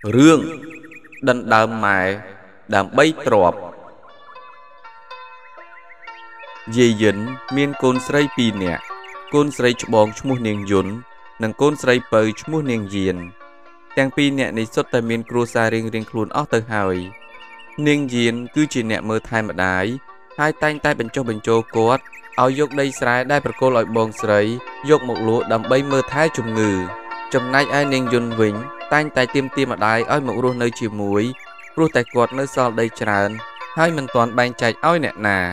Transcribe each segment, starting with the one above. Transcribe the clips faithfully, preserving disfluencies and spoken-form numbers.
Rương đần đàm mài đàm bay trọp dì dính miên côn srei pi nè côn srei chụp bong chmua niềng dùn nâng côn srei pơi chmua niềng diềnទាំងពីរអ្នកនេះសុទ្ធតែមានគ្រួសាររៀងៗខ្លួនអស់ទៅហើយនាងយានគឺជាអ្នកមើលថែម្ដាយហើយតែងតែបញ្ចុះបញ្ចូលគាត់ឲ្យយកដីស្រែដែលប្រគល់ឲ្យបងស្រីយកមកលក់ដើម្បីមើលថែជំងឺចំណែកឯនាងយន្តវិញតែងតែទាមទារម្ដាយឲ្យមករស់នៅជាមួយព្រោះតែគាត់នៅសល់ដីច្រើនហើយមិនទាន់បែងចែកឲ្យអ្នកណា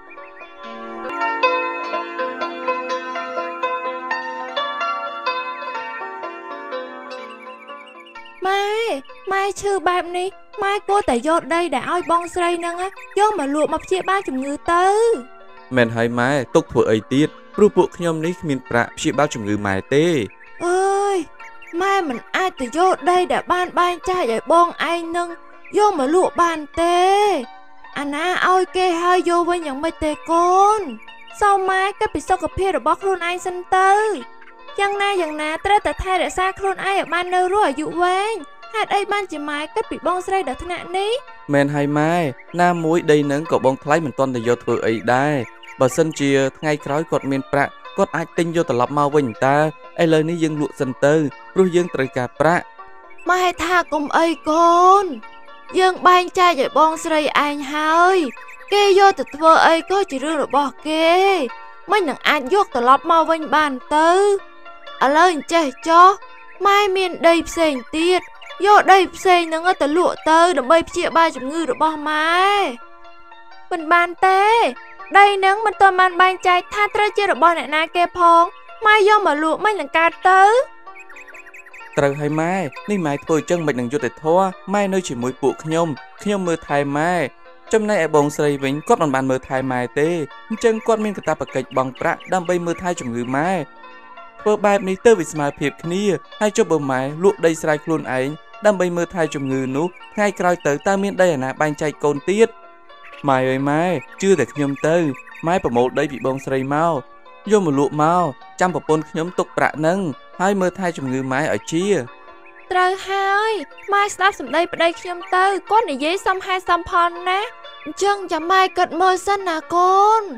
ម៉ែម៉ែឈឺបែបនេះម៉ែគួរតែយកដីដែលឲ្យបងស្រីហ្នឹងយកមកលក់មកព្យាបាលជំងឺទៅមែនហើយម៉ែទុកធ្វើអីទៀតព្រោះពួកខ្ញុំនេះគ្មានប្រាក់ព្យាបាលជំងឺម៉ែទេអើយម៉ែមិនអាចទៅយកដីដែលបានបែងចែកឲ្យបងឯងហ្នឹងយកមកលក់បានទេអាណាឲ្យគេហើយយកវិញយ៉ាងម៉េចទេកូនសូមម៉ែគិតពីសុខភាពរបស់ខ្លួនឯងសិនទៅយ៉ាងណាយ៉ាងណាត្រូវតែថែរក្សាខ្លួនឯងឲ្យបាននៅរស់អាយុវែងហេតុអីបានជាម៉ែគិតពីបងស្រីដល់ថ្នាក់នេះមែនហើយម៉ែណាមួយដីនឹងក៏បងថ្លៃមិនទាន់ទៅយកធ្វើអីដែរបើសិនជាថ្ងៃក្រោយគាត់មានប្រាក់គាត់អាចទិញយកត្រឡប់មកវិញតើឥឡូវនេះយើងលក់សិនទៅព្រោះយើងត្រូវការប្រាក់ម៉ែថាកុំអីកូនយើងបែងចែកឲ្យបងស្រីឯងហើយគេយកទៅធ្វើអីក៏ជារឿងរបស់គេមិននឹងអាចយកត្រឡប់មកវិញបានទៅឥឡូវអញ្ចេះចុះម៉ែមានដីផ្សេងទៀតយកដីផ្សេងហ្នឹងទៅលក់ទៅដើម្បីព្យាបាលជំងឺរបស់ម៉ែមិនបានទេដីហ្នឹងមិនទាន់បានបែងចែកថាត្រូវជារបស់អ្នកណាគេផងម៉ែយកមកលក់មិននឹងកើតទៅត្រូវហើយម៉ែនេះម៉ែធ្វើអញ្ចឹងមិននឹងយុត្តិធម៌ម៉ែនៅជាមួយពួកខ្ញុំខ្ញុំមើលថែម៉ែចំណែកឯបងស្រីវិញគាត់មិនបានមើលថែម៉ែទេអញ្ចឹងគាត់មានកាតព្វកិច្ចបង់ប្រាក់ដើម្បីមើលថែជំងឺម៉ែធ្វើបែបនេះទៅវាស្មើភាពគ្នាហើយចុះបើម៉ែលក់ដីស្រែខ្លួនឯងដើម្បីមើលថែជំងឺនោះថ្ងៃក្រោយទៅតើមានដីអាណាបែងចែកកូនទៀតម៉ែអើយម៉ែជឿតែខ្ញុំទៅម៉ែប្រមូលដីពីបងស្រីមកយកមកលក់មកចាំប្រពន្ធខ្ញុំទុកប្រាក់នឹងហើយមើលថែជំងឺម៉ែឲ្យជាត្រូវហើយម៉ែស្ដាប់សម្ដីប្តីខ្ញុំទៅគាត់និយាយសមហេតុសមផលណាអញ្ចឹងចាំម៉ែគិតមើលសិនណាកូន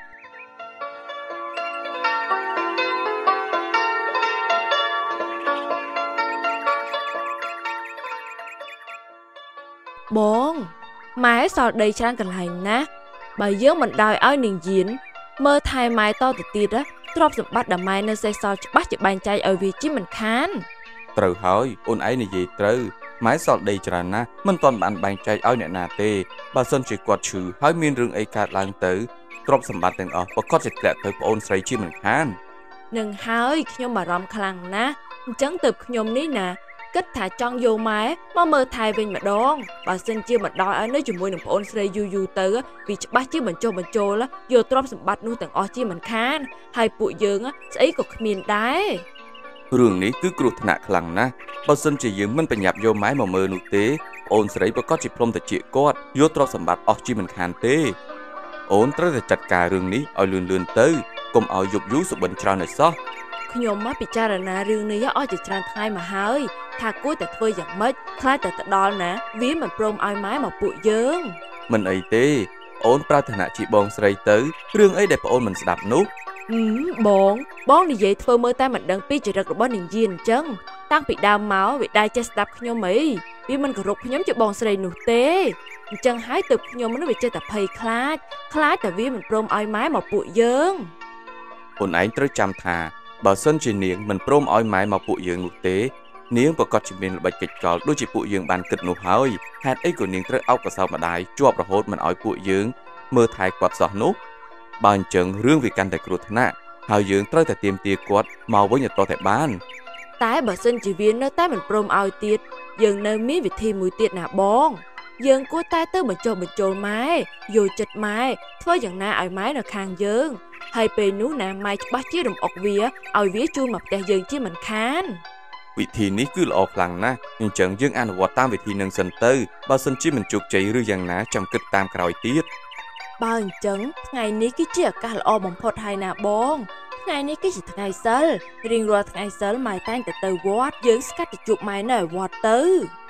បងម៉ែសល់ដីច្រើនកន្លែងណាបើយើងមិនដោយឲ្យនាងយានមើលថែម៉ែតទៅទៀតទ្រព្យសម្បត្តិដែលម៉ែនៅសេសសល់ច្បាស់ជាបែងចែកឲ្យវាជាមិនខានត្រូវហើយអូនឯងនិយាយត្រូវម៉ែសល់ដីច្រើនណាស់មិនទាន់បានបែងចែកឲ្យអ្នកណាទេបើសិនជាគាត់ឈឺហើយមានរឿងអីកើតឡើងទៅទ្រព្យសម្បត្តិទាំងអស់ប្រកាសជាធ្លាក់ទៅប្អូនស្រីជាមិនខាននឹងហើយខ្ញុំបារម្ភខ្លាំងណាស់អញ្ចឹងទើបខ្ញុំនេះណាគិតថាចង់យកម៉ែមកមើលថែវិញម្ដងបើសិនជាមិនដោយឲ្យនៅជាមួយនឹងប្អូនស្រីយូរយូរទៅវាច្បាស់ជាបញ្ចុះបញ្ចូលយកទ្រព្យសម្បត្តិនោះទាំងអស់ជាមិនខានហើយពួកយើងស្អីក៏គ្មានដែររឿងនេះគឺគ្រោះថ្នាក់ខ្លាំងណាស់បើសិនជាយើងមិនប្រញាប់យកម៉ែមកមើលនោះទេប្អូនស្រីប្រកាសជាព្រមតិចគាត់យកទ្រព្យសម្បត្តិអស់ជាមិនខានទេអូនត្រូវតែចាត់ការរឿងនេះឲ្យលឿនលឿនទៅកុំឲ្យយប់យូរសុបិនច្រើនឲ្យសោះខ្ញុំមកពិចារណារឿងនេះអស់ជាច្រើនថ្ងៃមកហើយថាគួរតែធ្វើយ៉ាងម៉េចខ្លាចតែទៅដល់ណាវាមិនព្រមឲ្យម៉ែមកពួកយើងមិនអីទេអូនប្រាថ្នាជាបងស្រីទៅរឿងអីដែលប្អូនមិនស្ដាប់នោះហឹមបងបងនិយាយធ្វើមើលតែមិនដឹងពីចរិតរបស់នាងយានអញ្ចឹងតាំងពីដើមមកវាដែរចេះស្ដាប់ខ្ញុំអីវាមិនគោរពខ្ញុំជាបងស្រីនោះទេអញ្ចឹងហើយទើបខ្ញុំនោះវាចេះតែភ័យខ្លាចខ្លាចតែវាមិនព្រមឲ្យម៉ែមកពួកយើងអូនឯងត្រូវចាំថាបើសិនជានាងមិនព្រមឲ្យម៉ែមកពួកយើងនោះទេនាងប្រកាសជាមានល្បិចកិច្ចកលដូចជាពួកយើងបានគិតនោះហើយហេតុអីក៏នាងត្រូវអោបកសោតម្ដាយជាប់រហូតមិនឲ្យពួកយើងមើលថែគាត់សោះនោះបើអញ្ចឹងរឿងវាកាន់តែគ្រោះថ្នាក់ហើយយើងត្រូវតែទាមទារគាត់មកវិញឲ្យតតែបានតែបើសិនជាវានៅតែមិនព្រមឲ្យទៀតយើងនៅមានវិធីមួយទៀតណាបងយើងគួរតែទៅបញ្ចុះបញ្ចូលម៉ែយល់ចិត្តម៉ែធ្វើយ៉ាងណាឲ្យម៉ែនៅខាងយើងហើយពេលនោះណាម៉ែច្បាស់ជារំអុកវាឲ្យវាជូនមកផ្ទះយើងជាមិនខានវិធីនេះគឺល្អខ្លាំងណាស់អញ្ចឹងយើងអនុវត្តតាមវិធីនឹងសិនទៅបើសិនជាមិនជោគជ័យឬយ៉ាងណាចាំគិតតាមក្រោយទៀតបើអញ្ចឹងថ្ងៃនេះគឺជាឱកាសល្អបំផុតហើយណាបងថ្ងៃនេះគឺជាថ្ងៃសិលរៀងរាល់ថ្ងៃសិលម៉ែតែងតែទៅវត្តយើងស្កាត់ទៅជួបម៉ែនៅវត្តទៅ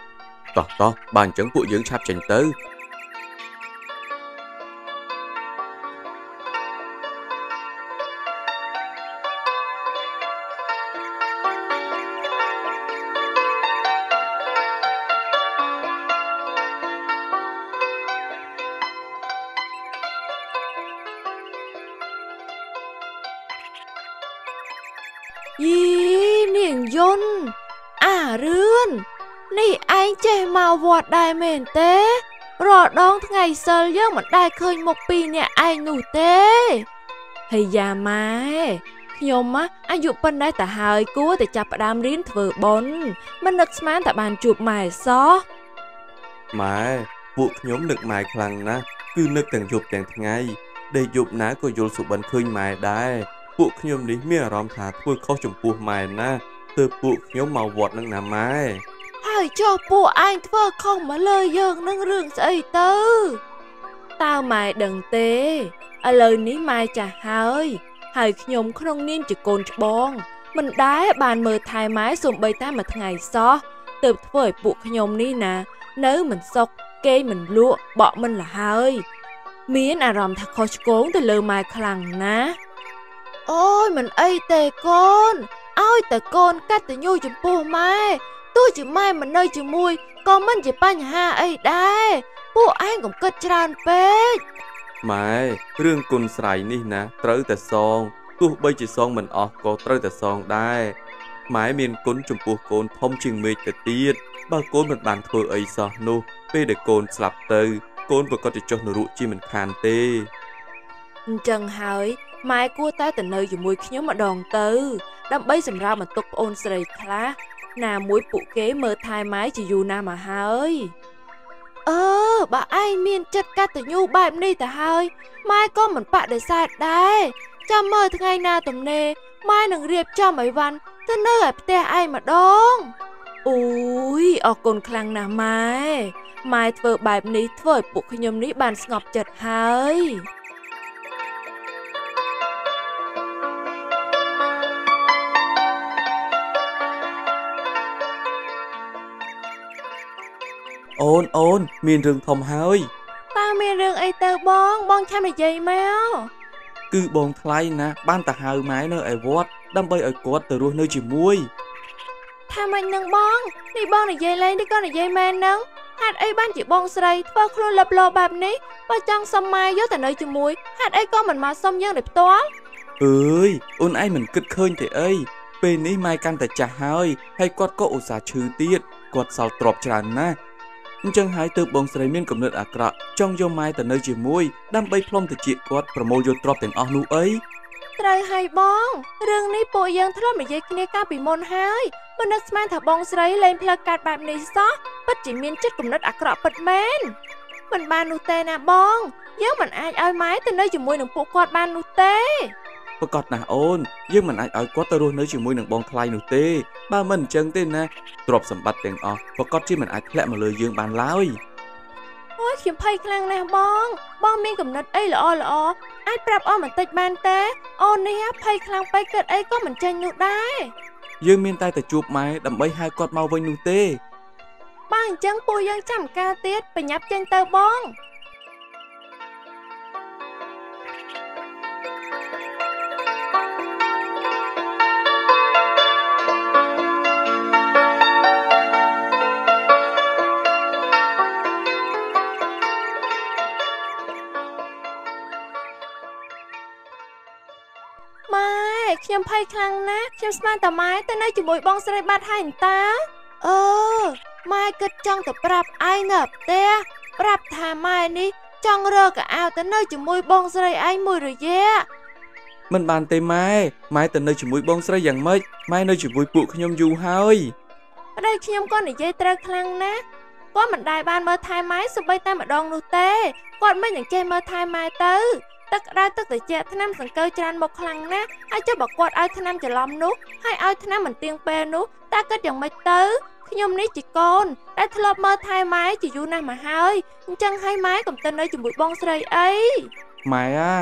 តោះតោះបើអញ្ចឹងពួកយើងឆាប់ចេញទៅយីនាងយន្តអារឿននេះឯងចេះមកវត្តដែរមែនទេរាល់ដងថ្ងៃសិលយើងមិនដែលឃើញមុខពីរអ្នកឯងនោះទេហើយយ៉ាម៉ែខ្ញុំអាយុប៉ុណ្ណេះទៅហើយគួរតែចាប់ផ្ដើមរៀនធ្វើបុណ្យមិននឹកស្មានតែបានជួបម៉ែសោះម៉ែពួកខ្ញុំនឹកម៉ែខ្លាំងណាស់គឺនឹកទាំងយប់ទាំងថ្ងៃដេកយប់ណាក៏យល់សុបិនឃើញម៉ែដែរពួកខ្ញុំនេះមានអារម្មណ៍ថាធ្វើខុសចំពោះម៉ែណាទើបពួកខ្ញុំមកវត្តនឹងណាម៉ែហើយចុះពួកឯងធ្វើខុសមកលើយើងនឹងរឿងស្អីទៅតើម៉ែដឹងទេឥឡូវនេះម៉ែចាស់ហើយហើយខ្ញុំក្នុងនាមជាកូនច្បងមិនដែលបានមើលថែម៉ែសូម្បីតែមួយថ្ងៃសោះទើបធ្វើឲ្យពួកខ្ញុំនេះណានៅមិនសុខគេមិនលក់បក់មិនលហើយមានអារម្មណ៍ថាខុសឆ្គងទៅលើម៉ែខ្លាំងណាស់អូយមិនអីទេកូនឲ្យតែកូនកតញ្ញូចំពោះម៉ែទោះជាម៉ែមិននៅជាមួយក៏មិនជាបញ្ហាអីដែរពួកឯងកុំគិតច្រើនពេកម៉ែរឿងគុណស្រ័យនេះណាត្រូវតែសងទោះបីជាសងមិនអស់ក៏ត្រូវតែសងដែរម៉ែមានគុណចំពោះកូនធំជាងមេឃទៅទៀតបើកូនមិនបានធ្វើអីសោះនោះពេលដែលកូនស្លាប់ទៅកូនប្រកាសជាចុះនរកជាមិនខានទេអញ្ចឹងហើយម៉ែគួរតែទៅនៅជាមួយខ្ញុំម្ដងទៅដើម្បីសម្រាប់បន្ទុកប្អូនស្រីខ្លះណាមួយពួកគេមើលថែម៉ែជាយូរណាស់មកហើយអឺបើឯងមានចិត្តកតញ្ញូបែបនេះទៅហើយម៉ែក៏មិនបដិសេធដែរចាំមើលថ្ងៃណាទំនេរម៉ែនឹងរៀបចំឲ្យវ៉ាន់ទៅនៅឯផ្ទះឯងម្ដងអូយអរគុណខ្លាំងណាស់ម៉ែម៉ែធ្វើបែបនេះធ្វើឲ្យពួកខ្ញុំនេះបានស្ងប់ចិត្តហើយអូនអូនមានរឿងធំហើយតើមានរឿងអីទៅបងបងឆាប់និយាយមកគឺបងថ្លៃណាបានទៅហៅម៉ែនៅឯវត្តដើម្បីឲ្យគាត់ទៅរស់នៅជាមួយថាម៉េចនឹងបងនេះបងនិយាយលេងឬក៏និយាយមែននឹងហេតុអីបានជាបងស្រីធ្វើខ្លួនលឹបលោបែបនេះបើចង់សុំម៉ែយកទៅនៅជាមួយហេតុអីក៏មិនមកសុំយើងដោយផ្ទាល់អើយអូនឯងមិនគិតឃើញទេអីពេលនេះម៉ែកាន់តែចាស់ហើយហើយគាត់ក៏ឧស្សាហ៍ឈឺទៀតគាត់សល់ទ្រព្យច្រើនណាស់អញ្ចឹងហើយទើបបងស្រីមានគំនិតអាក្រក់ចង់យកម៉ែទៅនៅជាមួយដើម្បីផ្លុំតិចគាត់ប្រមូលយកទ្រព្យទាំងអស់នោះអីត្រូវហើយបងរឿងនេះពួកយើងធ្លាប់និយាយគ្នាកាលពីមុនហើយមិននឹកស្មានថាបងស្រីលែងផ្លូវកាត់បែបនេះសោះពិតជាមានចិត្តគំនិតអាក្រក់ពិតមែនមិនបាននោះទេណាបងយើងមិនអាចឲ្យម៉ែទៅនៅជាមួយនឹងពួកគាត់បាននោះទេប្រកាសណាស់អូនយើងមិនអាចឲ្យគាត់ទៅរស់នៅជាមួយនឹងបងថ្លៃនោះទេបើមិនអញ្ចឹងទេណាទ្រព្យសម្បត្តិទាំងអស់ប្រកាសជាមិនអាចធ្លាក់មកលើយើងបានឡើយអូយខ្ញុំភ័យខ្លាំងណាស់បងបងមានគំនិតអីល្អល្អអាចប្រាប់អូនបន្តិចបានទេអូននេះភ័យខ្លាំងពេកគិតអីក៏មិនចេញនោះដែរយើងមានតែទៅជួបម៉ែដើម្បីហៅគាត់មកវិញនោះទេបើអញ្ចឹងពួកយើងចាំការទៀតបញ្ញាប់ចេញទៅបងខ្ញុំភ័យខ្លាំងណាស់ខ្ញុំស្មានតែម៉ែទៅនៅជាមួយបងស្រីបាត់ហើយតាអឺម៉ែគិតចង់ទៅប្រាប់ឯងនៅផ្ទះប្រាប់ថាម៉ែនេះចង់រើកៅអៅទៅនៅជាមួយបងស្រីឯងមួយរយៈមិនបានទេម៉ែម៉ែទៅនៅជាមួយបងស្រីយ៉ាងម៉េចម៉ែនៅជាមួយពួកខ្ញុំយូរហើយប្តីខ្ញុំក៏និយាយត្រូវខ្លាំងណាស់គាត់មិនដែលបានមើលថែម៉ែសូម្បីតែម្ដងនោះទេគាត់មិននឹងចេះមើលថែម៉ែទៅទឹកក្តៅទឹកត្រជាក់ថ្នាំសង្កូវច្រើនមកខ្លាំងណាស់ហើយចុះបើគាត់ឲ្យថ្នាំច្រឡំនោះហើយឲ្យថ្នាំមិនទៀងពេលនោះតើគិតយ៉ាងម៉េចទៅខ្ញុំនេះជាកូនដែលធ្លាប់មើលថែម៉ែជាយូរណាស់មកហើយអញ្ចឹងហើយម៉ែកុំទៅនៅជាមួយបងស្រីអីម៉ែអា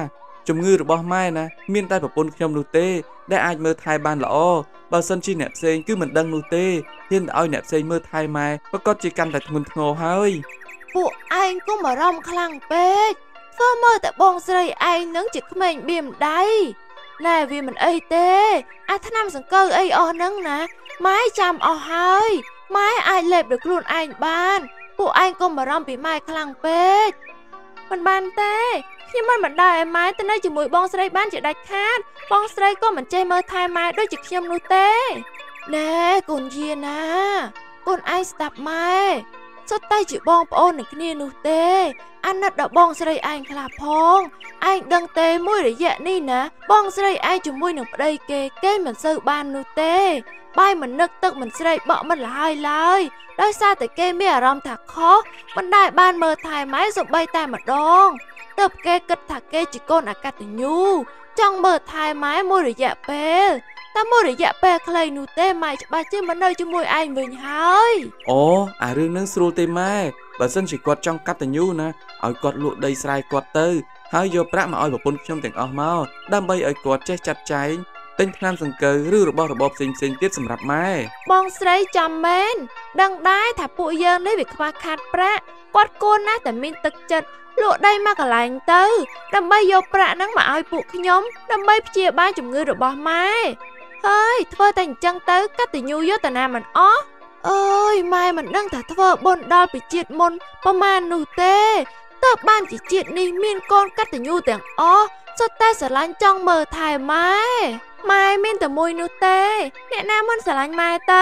ជំងឺរបស់ម៉ែណាមានតែប្រពន្ធខ្ញុំនោះទេដែលអាចមើលថែបានល្អបើសិនជាអ្នកផ្សេងគឺមិនដឹងនោះទេហ៊ានឲ្យអ្នកផ្សេងមើលថែម៉ែប្រកាសជាកាន់តែធ្ងន់ធ្ងរហើយពួកឯងកុំបារម្ភខ្លាំងពេកធ្វើមើលតែបងស្រីឯងនឹងជាក្មេងបៀមដៃណែវាមិនអីទេអាថ្នាំសង្កូវអីអស់ហ្នឹងណាម៉ែចាំអស់ហើយម៉ែអាចលេបដោយខ្លួនឯងបានពួកឯងកុំបារម្ភពីម៉ែខ្លាំងពេកមិនបានទេខ្ញុំមិនបណ្ដោយឲ្យម៉ែទៅនៅជាមួយបងស្រីបានជាដាច់ខាតបងស្រីក៏មិនចេះមើលថែម៉ែដូចជាខ្ញុំនោះទេណែកូនយាណាកូនឯងស្ដាប់ម៉ែសុទ្ធតែជាបងប្អូននឹងគ្នានោះទេអាណិតដល់បងស្រីឯងខ្លះផងឯងដឹងទេមួយរយៈនេះណាបងស្រីឯងជាមួយនឹងប្តីគេគេមិនសូវបាននោះទេបាយមិននឹកទឹកមិនស្រេកបក់មិនលហើយឡើយដោយសារតែគេមានអារម្មណ៍ថាខុសមិនដែលបានមើលថែម៉ែសូម្បីតែម្ដងទើបគេគិតថាគេជាកូនអកតញ្ញូចង់មើលថែម៉ែមួយរយៈពេលតែមួយរយៈពេលខ្លីនោះទេម៉ែច្បាស់ជាមិននៅជាមួយឯងវិញហើយអូអារឿងនឹងស្រួលទេម៉ែបើសិនជាគាត់ចង់កតញ្ញូណាឲ្យគាត់លក់ដីស្រែគាត់ទៅហើយយកប្រាក់មកឲ្យប្រពន្ធខ្ញុំទាំងអស់មកដើម្បីឲ្យគាត់ចេះចាត់ចែងទិញថ្នាំសង្កូវឬរបស់របរផ្សេងផ្សេងទៀតសម្រាប់ម៉ែបងស្រីចាំមែនដឹងដែរថាពួកយើងនេះវាខ្វះខាតប្រាក់គាត់គួរណាស់តែមានទឹកចិត្តលក់ដីមកកន្លែងទៅដើម្បីយកប្រាក់ហ្នឹងមកឲ្យពួកខ្ញុំដើម្បីព្យាបាលជំងឺរបស់ម៉ែហើយធ្វើតែអញ្ចឹងទៅកតញ្ញូយកតាណាមិនអស់អើយម៉ែមិនដឹងថាធ្វើបុណ្យដល់ពីជាតិមុនប្រមាណនោះទេទើបបានជាជាតិនេះមានកូនកតញ្ញូទាំងអស់សុទ្ធតែស្រឡាញ់ចង់មើលថែម៉ែម៉ែមានតែមួយនោះទេអ្នកណាមិនស្រឡាញ់ម៉ែទៅ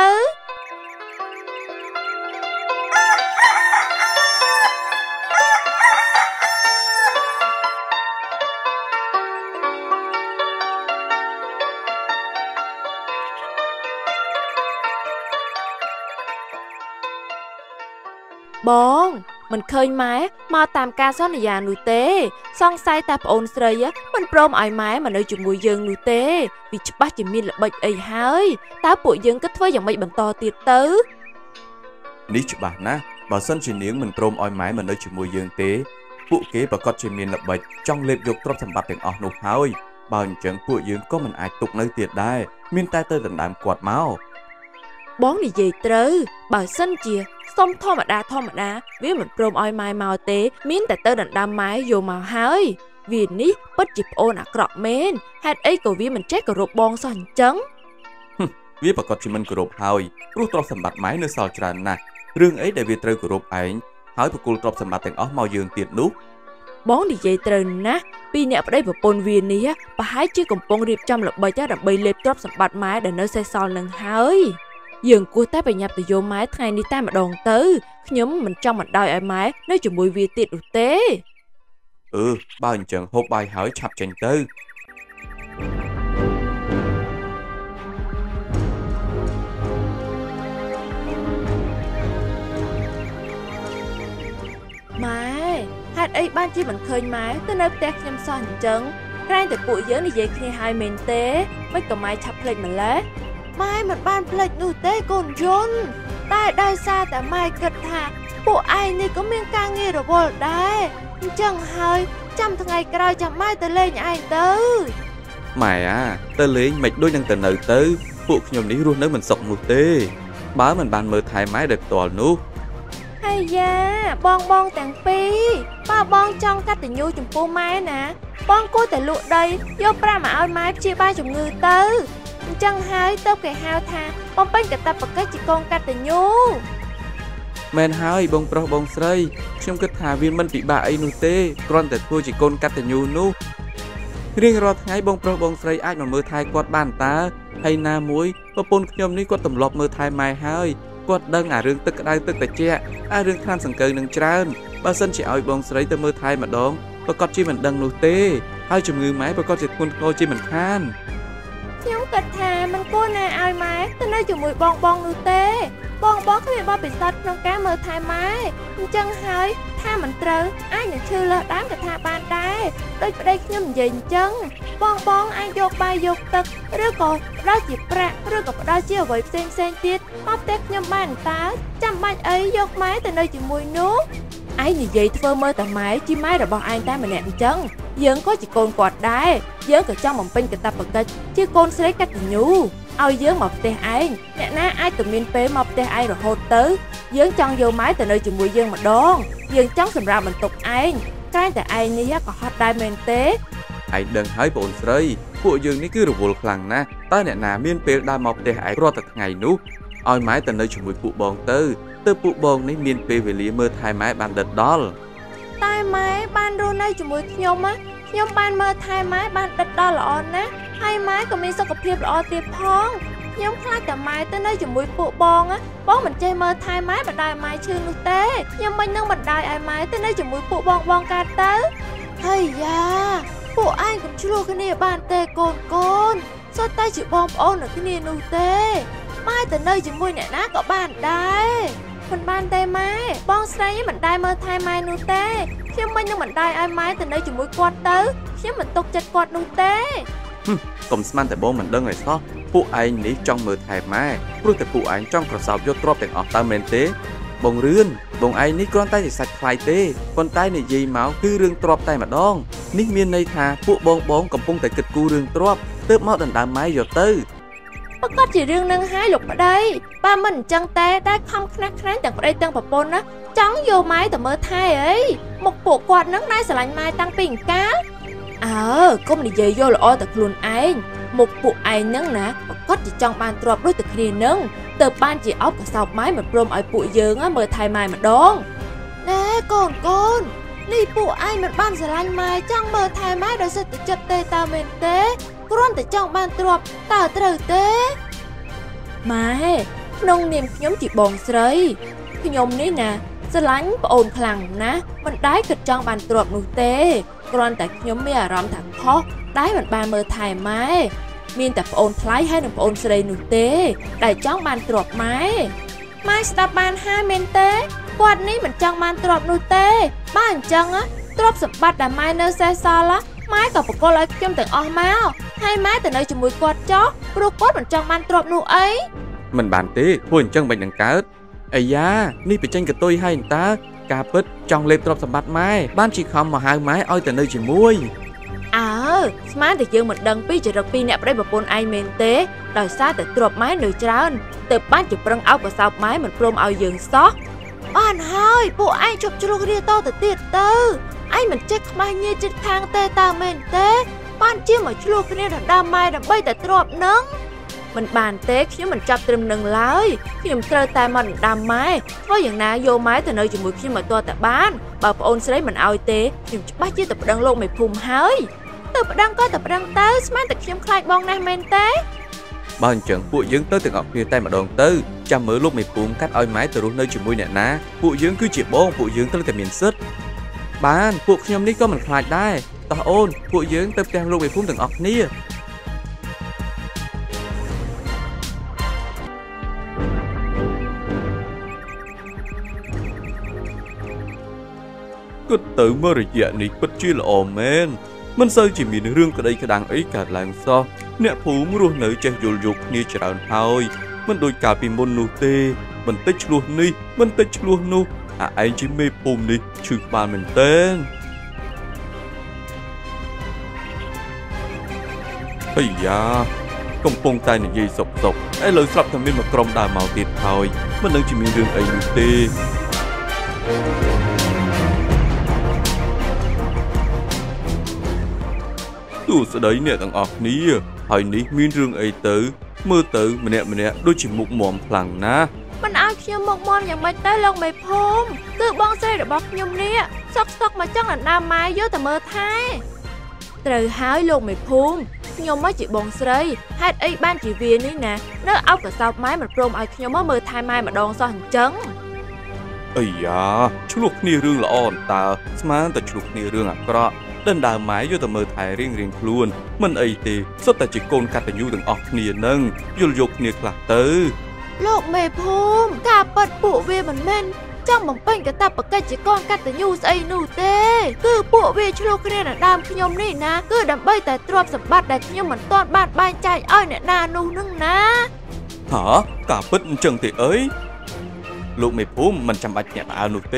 បងមិនឃើញម៉ែមកតាមការសន្យានោះទេសង្ស័យតែប្អូនស្រីមិនព្រមឲ្យម៉ែមកនៅជាមួយយើងនោះទេវាច្បាស់ជាមានល្បិចអីហើយតើពួកយើងគិតធ្វើយ៉ាងម៉េចបន្តទៀតទៅនេះច្បាស់ណាស់បើសិនជានាងមិនព្រមឲ្យម៉ែមកនៅជាមួយយើងទេពួកគេប្រកាសជាមានល្បិចចង់លេបយកទ្រព្យសម្បត្តិទាំងអស់នោះហើយបើអញ្ចឹងពួកយើងក៏មិនអាចទុកនៅទៀតដែរមានតែទៅដណ្ដើមគាត់មកបងនិយាយត្រូវបើសិនជាសុំធម្មតាធម្មតាវាមិនព្រមឲ្យម៉ែមកទេមានតែទៅដណ្ដើមម៉ែយកមកហើយវានេះពិតជាប្អូនអាក្រក់មែនហេតុអីក៏វាមិនចេះគោរពបងសោះអញ្ចឹងវាប្រកាសជាមិនគោរពហើយព្រោះទ្រព្យសម្បត្តិម៉ែនៅសល់ច្រើនណាស់រឿងអីដែលវាត្រូវគោរពឯងហើយបកគលទ្រព្យសម្បត្តិទាំងអស់មកយើងទៀតនោះបងនិយាយត្រូវណាស់ពីអ្នកប្តីប្រពន្ធវានេះប្រហែលជាកំពុងរៀបចំល្បិចដើម្បីលេបទ្រព្យសម្បត្តិម៉ែដែលនៅសេសសល់នឹងហើយយើងគួរតែប្រញាប់ទៅយកម៉ែថ្ងៃនេះតែម្ដងទៅខ្ញុំមិនចង់បណ្ដោយឲ្យម៉ែនៅជាមួយវាទៀតនោះទេអឺបើអញ្ចឹងហូបបាយហើយឆាប់ចេញទៅម៉ែហេតុអីបានជាមិនឃើញម៉ែទៅនៅផ្ទះខ្ញុំសោះអញ្ចឹងក្រែងតែពួកយើងនិយាយគ្នាហើយមែនទេមិនក៏ម៉ែឆាប់ភ្លេចម្ល៉េះម៉ែមិនបានភ្លេចនោះទេកូនយន្តតែដោយសារតែម៉ែគិតថាពួកឯងនេះក៏មានការងាររវល់ដែរអញ្ចឹងហើយចាំថ្ងៃក្រោយចាំម៉ែទៅលេងឯងទៅម៉ែអាទៅលេងមិនដូចនឹងទៅនៅទៅពួកខ្ញុំនេះរស់នៅមិនសុខនោះទេបើមិនបានមើលថែម៉ែដោយផ្ទាល់នោះហើយយ៉ាបងបងទាំងពីរបើបងចង់កតញ្ញូចំពោះម៉ែណាបងគួរតែលក់ដីយកប្រាក់មកឲ្យម៉ែព្យាបាលជំងឺទៅអញ្ចឹងហើយទៅគេហៅថាបំពេញកាតព្វកិច្ចជាកូនកតញ្ញូមែនហើយបងប្រុសបងស្រីខ្ញុំគិតថាវាមិនពិបាកអីនោះទេគ្រាន់តែធ្វើជាកូនកតញ្ញូនោះរៀងរាល់ថ្ងៃបងប្រុសបងស្រីអាចមកមើលថែគាត់បានតើហើយណាមួយប្រពន្ធខ្ញុំនេះគាត់ទម្លាប់មើលថែម៉ែហើយគាត់ដឹងអារឿងទឹកក្តៅទឹកត្រជាក់អារឿងថ្នាំសង្កូវនឹងច្រើនបើសិនជាឲ្យបងស្រីទៅមើលថែម្ដងប្រកាសជាមិនដឹងនោះទេហើយជំងឺម៉ែប្រកាសជាធ្ងន់ធ្ងរជាមិនខានខ្ញុំគិតថាមិនគួរណាឲ្យម៉ែទៅនៅជាមួយបងបងនោះទេបងបងគ្មានបទពិសោធន៍ក្នុងការមើលថែម៉ែអញ្ចឹងហើយថាមិនត្រូវអាចនឹងឈឺលើសដើមកថាបានដែរដូចប្តីខ្ញុំនិយាយអញ្ចឹងបងបងអាចយកបាយយកទឹកឬក៏ផ្ដល់ជាប្រាក់ឬក៏ផ្ដល់ជាអ្វីផ្សេងផ្សេងទៀតមកផ្ទះខ្ញុំបានតើចាំបាច់អីយកម៉ែទៅនៅជាមួយនោះ aiនិយាយធ្វើមើលតែម៉ែជីម៉ែរបស់ឯងតែម្នាក់អញ្ចឹងយើងក៏ជាកូនគាត់ដែរយើងក៏ចង់បំពេញកាតព្វកិច្ចជាកូនស្រីកតញ្ញូឲ្យយើងមកផ្ទះឯងអ្នកណាអាចទៅមានពេលមកផ្ទះឯងរហូតទៅយើងចង់យកម៉ែទៅនៅជាមួយយើងម្ដងយើងចង់សម្រាប់បន្ទុកឯងតែតែឯងនេះក៏ហត់ដែរមែនទេឯងដឹងហើយបងអូនស្រីពួកយើងនេះគឺរវល់ខ្លាំងណាស់តើអ្នកណាមានពេលដើរមកផ្ទះឯងរាល់តែថ្ងៃនោះឲ្យម៉ែទៅនៅជាមួយពួកបងទៅទើបពួកបងនេះមានពេលវេលាមើលថែម៉ែបានដិតដល់តែម៉ែបានរស់នៅជាមួយខ្ញុំណាខ្ញុំបានមើលថែម៉ែបានដិតដល់ល្អណាស់ហើយម៉ែក៏មានសុខភាពល្អទៀតផងខ្ញុំខ្លាចតែម៉ែទៅនៅជាមួយពួកបងណាបងមិនចេះមើលថែម៉ែបណ្ដោយម៉ែឈឺនោះទេខ្ញុំមិននឹងបណ្ដោយឲ្យម៉ែទៅនៅជាមួយពួកបងបងកើតទៅហើយយ៉ាពួកឯងកុំឆ្លោះគ្នាបានទេកូនកូនសុទ្ធតែជាបងប្អូននៅគ្នានោះទេម៉ែទៅនៅជាមួយអ្នកណាក៏បានដែរមិនបានទេម៉ែបងស្រីមិនដែរមើលថែម៉ែនោះទេខ្ញុំមិននឹងមិនដែរឲ្យម៉ែទៅនៅជាមួយគាត់ទៅខ្ញុំមិនទុកចិត្តគាត់នោះទេកុំស្មានតែបងមិនដឹងឲ្យសោះពួកឯងនេះចង់មើលថែម៉ែព្រោះតែពួកឯងចង់ប្រសើបយកទ្រព្យទាំងអស់តើមែនទេបងរឿនបងឯងនេះគ្រាន់តែជាសាច់ថ្លៃទេប៉ុន្តែនិយាយមកគឺរឿងទ្រព្យតែម្ដងនេះមានន័យថាពួកបងបងកំពុងតែគិតគូររឿងទ្រព្យទើបមកដណ្ដើមម៉ែយកទៅប្រកាសជារឿងនឹងហើយលោកប្តីបើមិនអញ្ចឹងទេតែខំខ្នះខ្នាញទាំងប្តីទាំងប្រពន្ធណាចង់យកម៉ែទៅមើលថែអីមកពួកគាត់នឹងដែរស្រឡាញ់ម៉ែតាំងពីអង្កាលអើកុំនិយាយយកល្អតែខ្លួនឯងមកពួកឯងនឹងណាប្រកាសជាចង់បានទ្រព្យដូចតែគ្នានឹងទើបបានជាអោបកសោបម៉ែមិនព្រមឲ្យពួកយើងមើលថែម៉ែម្ដងណែកូនកូននេះពួកឯងមិនបានស្រឡាញ់ម៉ែចង់មើលថែម៉ែដោយសិទ្ធិចិត្តទេតើមែនទេគ្រាន់តែចង់បានទ្រព្យតើត្រូវទេម៉ែក្នុងនាមខ្ញុំជាបងស្រីខ្ញុំនេះណាស្រឡាញ់ប្អូនខ្លាំងណាស់មិនដែរគិតចង់បានទ្រព្យនោះទេគ្រាន់តែខ្ញុំមានអារម្មណ៍ថាខុសដែរមិនបានមើលថែម៉ែមានតែប្អូនថ្លៃហើយនិងប្អូនស្រីនោះទេដែលចង់បានទ្រព្យម៉ែម៉ែស្ដាប់បានហើយមែនទេគាត់នេះមិនចង់បានទ្រព្យនោះទេបើអញ្ចឹងទ្រព្យសម្បត្តិដែលម៉ែនៅសេសសល់ម៉ែក៏បកលឲ្យខ្ញុំទាំងអស់មកហើយម៉ែទៅនៅជាមួយគាត់ចោះព្រោះគាត់មិនចង់បានទ្រព្យនោះអីមិនបានទេពួកអញ្ចឹងមិននឹងកើតអាយ៉ានេះបញ្ចេញកតុយហើយតើការពិតចង់លេបទ្រព្យសម្បត្តិម៉ែបានជាខំមកហៅម៉ែឲ្យទៅនៅជាមួយអើស្មានតែយើងមិនដឹងពីចរិតពីអ្នកប្តីប្រពន្ធឯងមែនទេដោយសារតែទ្រព្យម៉ែនៅច្រើនទើបបានជាប្រឹងអោបកសោបម៉ែមិនព្រមឲ្យយើងសោះបានហើយពួកឯងជប់ជ្រុះគ្នាតទៅទៀតទៅឯងមិនចេះខ្មាស់ញីចិត្តខាងទេតើមែនទេបានជាមកឆ្លោះគ្នាដណ្ដើមម៉ែដើម្បីតែទ្រព្យនឹងមិនបានទេខ្ញុំមិនចាប់ត្រឹមនឹងឡើយខ្ញុំត្រូវតែមកដណ្ដើមម៉ែធ្វើយ៉ាងណាយកម៉ែទៅនៅជាមួយខ្ញុំឲ្យទាល់តែបានបើប្អូនស្រីមិនឲ្យទេខ្ញុំច្បាស់ជាទៅប្តឹងលោកមេភូមិហើយទៅប្តឹងក៏ទៅប្តឹងទៅស្មានតែខ្ញុំខ្លាចបងណាស់មែនទេបើអញ្ចឹងពួកយើងទៅទាំងអស់គ្នាតែម្ដងទៅចាំមើលលោកមេភូមិកាត់ឲ្យម៉ែទៅរស់នៅជាមួយអ្នកណាពួកយើងគឺជាបងពួកយើងត្រូវតែមានសិទ្ធិបានពួកខ្ញុំនេះក៏មិនខ្លាចដែរតោះអូនពួកយើងទៅផ្ទះលោកមេភូមិទាំងអស់គ្នាគិតទៅមករយៈនេះពិតជាល្អមែនមិនសូវជាមានរឿងក្តីក្តាំងអីកើតឡើងសោះអ្នកភូមិរស់នៅចេះយល់យោគគ្នាច្រើនហើយមិនដូចកាលពីមុននោះទេបន្តិចឆ្លោះនេះបន្តិចឆ្លោះនោះអាឯងជាមេភូមិនេះឈឺក្បាលមែនតើអាយ៉ាកំពុងតែនិយាយសុកសុកឥឡូវស្រាប់តែមានមកក្រុមដើរមកទៀតហើយមិនដឹងជាមានរឿងអីនោះទេទោះស្ដីអ្នកទាំងអស់គ្នាហើយនេះមានរឿងអីទៅមើលទៅម្នាក់ម្នាក់ដូចជាមុខមាំខ្លាំងណាស់មិនឲ្យខ្ញុំមុខមាំយ៉ាងម៉េចទៅលោកមេភូមិគឺបងស្រីរបស់ខ្ញុំនេះសុកសុកមកចង់ដណ្ដើមម៉ែយកទៅមើលថែត្រូវហើយលោកមេភូមិខ្ញុំមកជាបងស្រីហេតុអីបានជាវានេះណានៅអោបកសោបម៉ែមិនព្រមឲ្យខ្ញុំមកមើលថែម៉ែម្ដងសោះអញ្ចឹងអាយ៉ាឆ្លោះគ្នារឿងល្អអន្តើស្មានតែឆ្លោះគ្នារឿងអាក្រក់ដណ្ដើមម៉ែយកទៅមើលថែរៀងរៀងខ្លួនមិនអីទេសុទ្ធតែជាកូនកតញ្ញូទាំងអស់គ្នានឹងយល់យកគ្នាខ្លះទៅលោកមេភូមិការប៉ັດពួកវាមិនមែនចង់បំពេញកាតព្វកិច្ចជាកូនកតញ្ញូស្អីនោះទេគឺពួកវាឆ្លោះគ្នាដណ្ដើមខ្ញុំនេះណាគឺដើម្បីតែទ្រព្យសម្បត្តិដែលខ្ញុំមិនទាន់បានបែងចែកឲ្យអ្នកណានោះនឹងណាហ៎ការពិតអញ្ចឹងទេអីលោកមេភូមិមិនចាំបាច់ញាក់ផ្អើលនោះទេ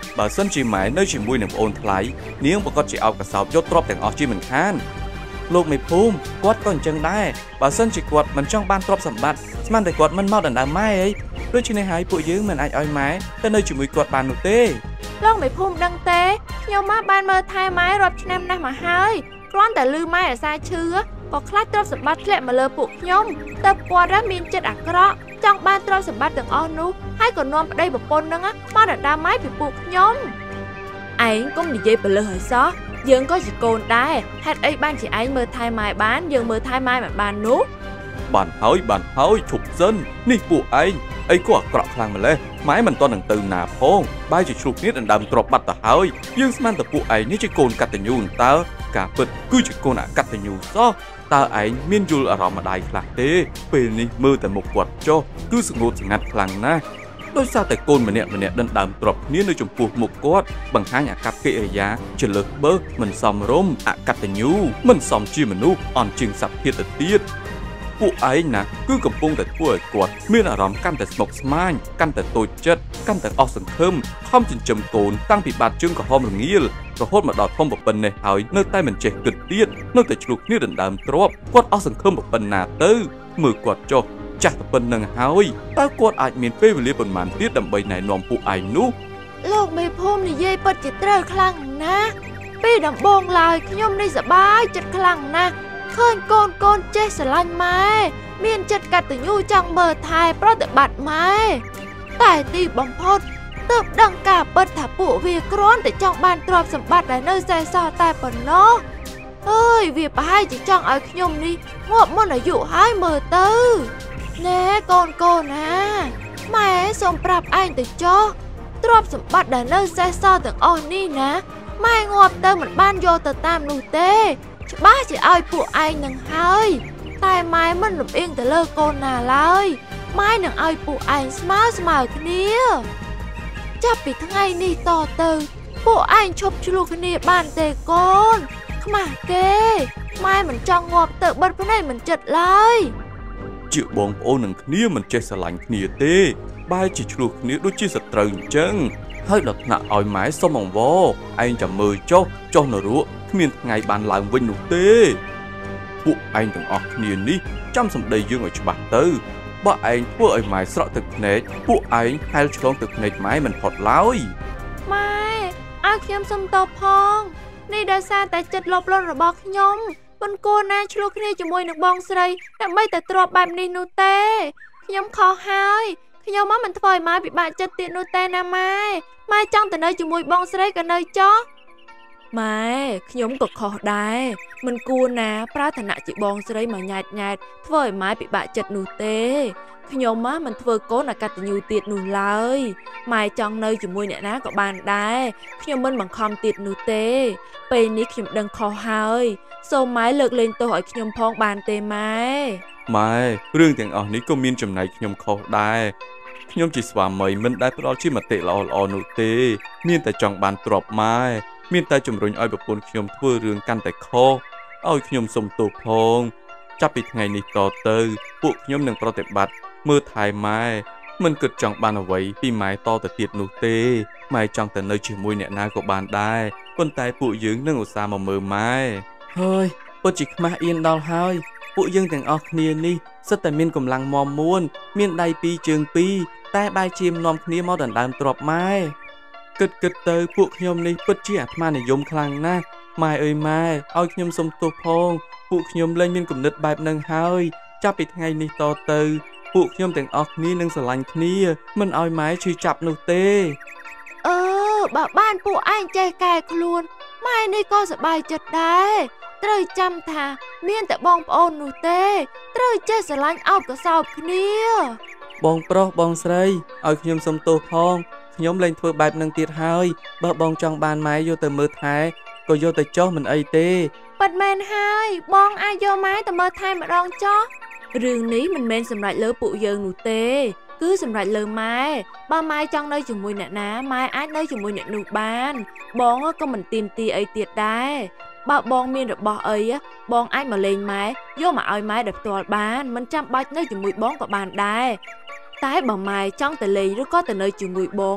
បើសិនជាម៉ែនៅជាមួយនឹងប្អូនថ្លៃនាងប្រកាសជាអោបកសោបយកទ្រព្យទាំងអស់ជាមិនខានលោកមេភូមិគាត់ក៏អញ្ចឹងដែរបើសិនជាគាត់មិនចង់បានទ្រព្យសម្បត្តិស្មានតែគាត់មិនមកដណ្ដើមម៉ែអីដូច្នេះហើយពួកយើងមិនអាចឲ្យម៉ែទៅនៅជាមួយគាត់បាននោះទេលោកមេភូមិដឹងទេខ្ញុំមកបានមើលថែម៉ែរាប់ឆ្នាំណាស់មកហើយគ្រាន់តែឮម៉ែអាសាឈឺក៏ខ្លាចទ្រព្យសម្បត្តិធ្លាក់មកលើពួកខ្ញុំតែគាត់មានចិត្តអាក្រក់ចង់បានទ្រព្យសម្បត្តិទាំងអស់នោះហើយក៏នាំប្តីប្រពន្ធនឹងមកដណ្ដើមម៉ែពីពួកខ្ញុំឯងកុំនិយាយបលឹះឲ្យសោះយើងក៏ជាកូនដែរហេតុអីបានជាឯងមើលថែម៉ែបានយើងមើលថែម៉ែមិនបាននោះបានហើយបានហើយឈប់សិននេះពួកឯងអីក៏អាក្រក់ខ្លាំងម្ល៉េះម៉ែមិនតន់នឹងទៅណាផងបែរជាឆ្លុះគ្នាដណ្ដើមទ្រព្យបាត់ទៅហើយយើងស្មានតែពួកឯងនេះជាកូនកតញ្ញូតើការពិតគឺជាកូនអកតញ្ញូសោះតើឯងមានយល់អារម្មណ៍ម្ដាយខ្លះទេពេលនេះមើលតែមុខគាត់ចុះគឺស្ងួតស្ងាត់ខ្លាំងណាស់ដោយសារតែកូនម្នាក់ម្នាក់ដណ្ដើមទ្រព្យគ្នានៅចំពោះមុខគាត់បង្ហាញអាកប្បកិរិយាចលើសបើមិនសមរម្យអកតញ្ញូមិនសមជាមនុស្សអន់ជាងសត្វធាតុទៅទៀតពួកឯងណាគឺកំពុងតែធ្វើឲ្យគាត់មានអារម្មណ៍កាន់តែស្មុគស្មាញកាន់តែតូចចិត្តកាន់តែអស់សង្ឃឹមខំចិញ្ចឹមកូនតាំងពីបាតជើងក្រហមរងាលរហូតមកដល់ធំប៉ុណ្ណេះហើយនៅតែមិនចេះគិតទៀតនៅតែឆ្លុះគ្នាដណ្ដើមទ្រព្យគាត់អស់សង្ឃឹមប៉ុណ្ណាទៅមើលគាត់ចុះចាស់តែប៉ុណ្្នឹងហើយតើគាត់អាចមានពេលវេលាប៉ុន្មានទៀតដើម្បីណែនាំពួកឯងនោះលោកមេភូមិនិយាយពិតជាត្រូវខ្លាំងណាស់ពេលដំបូងឡើយខ្ញុំនេះសប្បាយចិត្តខ្លាំងណាស់ឃើញកូនកូនចេះស្រឡាញ់ម៉ែមានចិត្តកតញ្ញូចង់មើលថែប្រតិបត្តិម៉ែតែទីបំផុតទើបដឹងការពិតថាពួកវាគ្រាន់តែចង់បានទ្រព្យសម្បត្តិដែលនៅសេសសល់តែប៉ុណ្ណោះអើយវាប្រហែលជាចង់ឲ្យខ្ញុំនេះងាប់មុនអាយុហើយមើលទៅណែកូនកូនណាម៉ែសូមប្រាប់ឯងទៅចុះទ្រព្យសម្បត្តិដែលនៅសេសសល់ទាំងអស់នេះណាម៉ែងាប់ទៅមិនបានយកទៅតាមនោះទេច្បាស់ជាឲ្យពួកឯងនឹងហើយតែម៉ែមិនលំអៀងទៅលើកូនណាឡើយម៉ែនឹងឲ្យពួកឯងស្មើស្មើគ្នាចាប់ពីថ្ងៃនេះតទៅពួកឯងឈប់ឆ្លោះគ្នាបានទេកូនខ្មាស់គេម៉ែមិនចង់ងាប់ទៅបិទភ្នែកមិនចិត្តឡើយជាបងប្អូននឹងគ្នាមិនចេះស្រឡាញ់គ្នាទេបែរជាឆ្លោះគ្នាដូចជាសត្រូវអញ្ចឹងហើយដល់ថ្នាក់ឲ្យម៉ែសុំអង្វរឯងចាំមើលចុះចុះនរកគ្មានថ្ងៃបានឡើងវិញនោះទេពួកឯងទាំងអស់គ្នានេះចាំសម្ដីយើងឲ្យច្បាស់ទៅបើឯងធ្វើឲ្យម៉ែស្រក់ទឹកភ្នែកពួកឯងហែលឆ្លងទឹកភ្នែកម៉ែមិនផុតឡើយម៉ែឲ្យខ្ញុំសុំតបផងនេះដោយសារតែចិត្តលោភលន់របស់ខ្ញុំមិនគួរណាឆ្លោះគ្នាជាមួយនឹងបងស្រីដើម្បីតែទ្រាំបែបនេះនោះទេខ្ញុំខុសហើយខ្ញុំមកមិនធ្វើឲ្យម៉ែពិបាកចិត្តទៀតនោះទេណាម៉ែម៉ែចង់ទៅនៅជាមួយបងស្រីក៏នៅចុះម៉ែខ្ញុំក៏ខុសដែរមិនគួរណាប្រើឋានៈជាបងស្រីមកញ៉ែតញ៉ែតធ្វើឲ្យម៉ែពិបាកចិត្តនោះទេខ្ញុំមកមិនធ្វើកូនអកតញ្ញូទៀតនោះឡើយម៉ែចង់នៅជាមួយអ្នកណាក៏បានដែរខ្ញុំមិនបង្ខំទៀតនោះទេពេលនេះខ្ញុំដឹងខុសហើយសូមម៉ែលើកលែងទោសឲ្យខ្ញុំផងបានទេម៉ែម៉ែរឿងទាំងអស់នេះក៏មានចំណែកខ្ញុំខុសដែរខ្ញុំជាស្វាមីមិនដែលផ្ដល់ជាមតិល្អល្អនោះទេមានតែចង់បានទ្រព្យម៉ែមានតែជំរុញឲ្យប្រពន្ធខ្ញុំធ្វើរឿងកាន់តែខុសឲ្យខ្ញុំសុំទោសផងចាប់ពីថ្ងៃនេះតទៅពួកខ្ញុំនឹងប្រតិបត្តិមើលថែម៉ែមិនគិតចង់បានអ្វីពីម៉ែតទៅទៀតនោះទេម៉ែចង់ទៅនៅជាមួយអ្នកណាក៏បានដែរប៉ុន្តែពួកយើងនឹងឧស្សាហ៍មកមើលម៉ែហើយពិតជាខ្មាស់អៀនដល់ហើយពួកយើងទាំងអស់គ្នានេះសិតតែមានកម្លាំងមាំមួនមានដៃពីរជើងពីរតែបែរជានាំគ្នាមកដណ្ដើមទ្រព្យម៉ែគិតគិតទៅពួកខ្ញុំនេះពិតជាអាត្មានិយមខ្លាំងណាស់ម៉ែអើយម៉ែឲ្យខ្ញុំសុំទោសផងពួកខ្ញុំលែងមានគំនិតបែបហ្នឹងហើយចាប់ពីថ្ងៃនេះតទៅពួកខ្ញុំទាំងអស់គ្នានឹងស្រឡាញ់គ្នាមិនឲ្យម៉ែឈឺចាប់នោះទេអឺបើបានពួកឯងចេះកែខ្លួនម៉ែនេះក៏សប្បាយចិត្តដែរត្រូវចាំថាមានតែបងប្អូននោះទេត្រូវចេះស្រឡាញ់អោបកសោបគ្នាបងប្រុសបងស្រីឲ្យខ្ញុំសុំទោសផងខ្ញុំលែងធ្វើបែបនឹងទៀតហើយបើបងចង់បានម៉ែយកទៅមើលថែក៏យកទៅចុះមិនអីទេប៉ិតមែនហើយបងអាចយកម៉ែទៅមើលថែម្ដងចុះរឿងនេះមិនមែនសម្រាប់លើពួកយើងនោះទេគឺសម្រាប់លើម៉ែបើម៉ែចង់នៅជាមួយអ្នកណាម៉ែអាចនៅជាមួយអ្នកនោះបានបងក៏មិនទាមទារអីទៀតដែរបើបងមានរបស់អីបងអាចមកលេងម៉ែយកមកឲ្យម៉ែដោយផ្ទាល់បានមិនចាំបាច់នៅជាមួយបងក៏បានដែរតែបើម៉ែចង់ទៅលេងឬក៏ទៅនៅជាមួយបង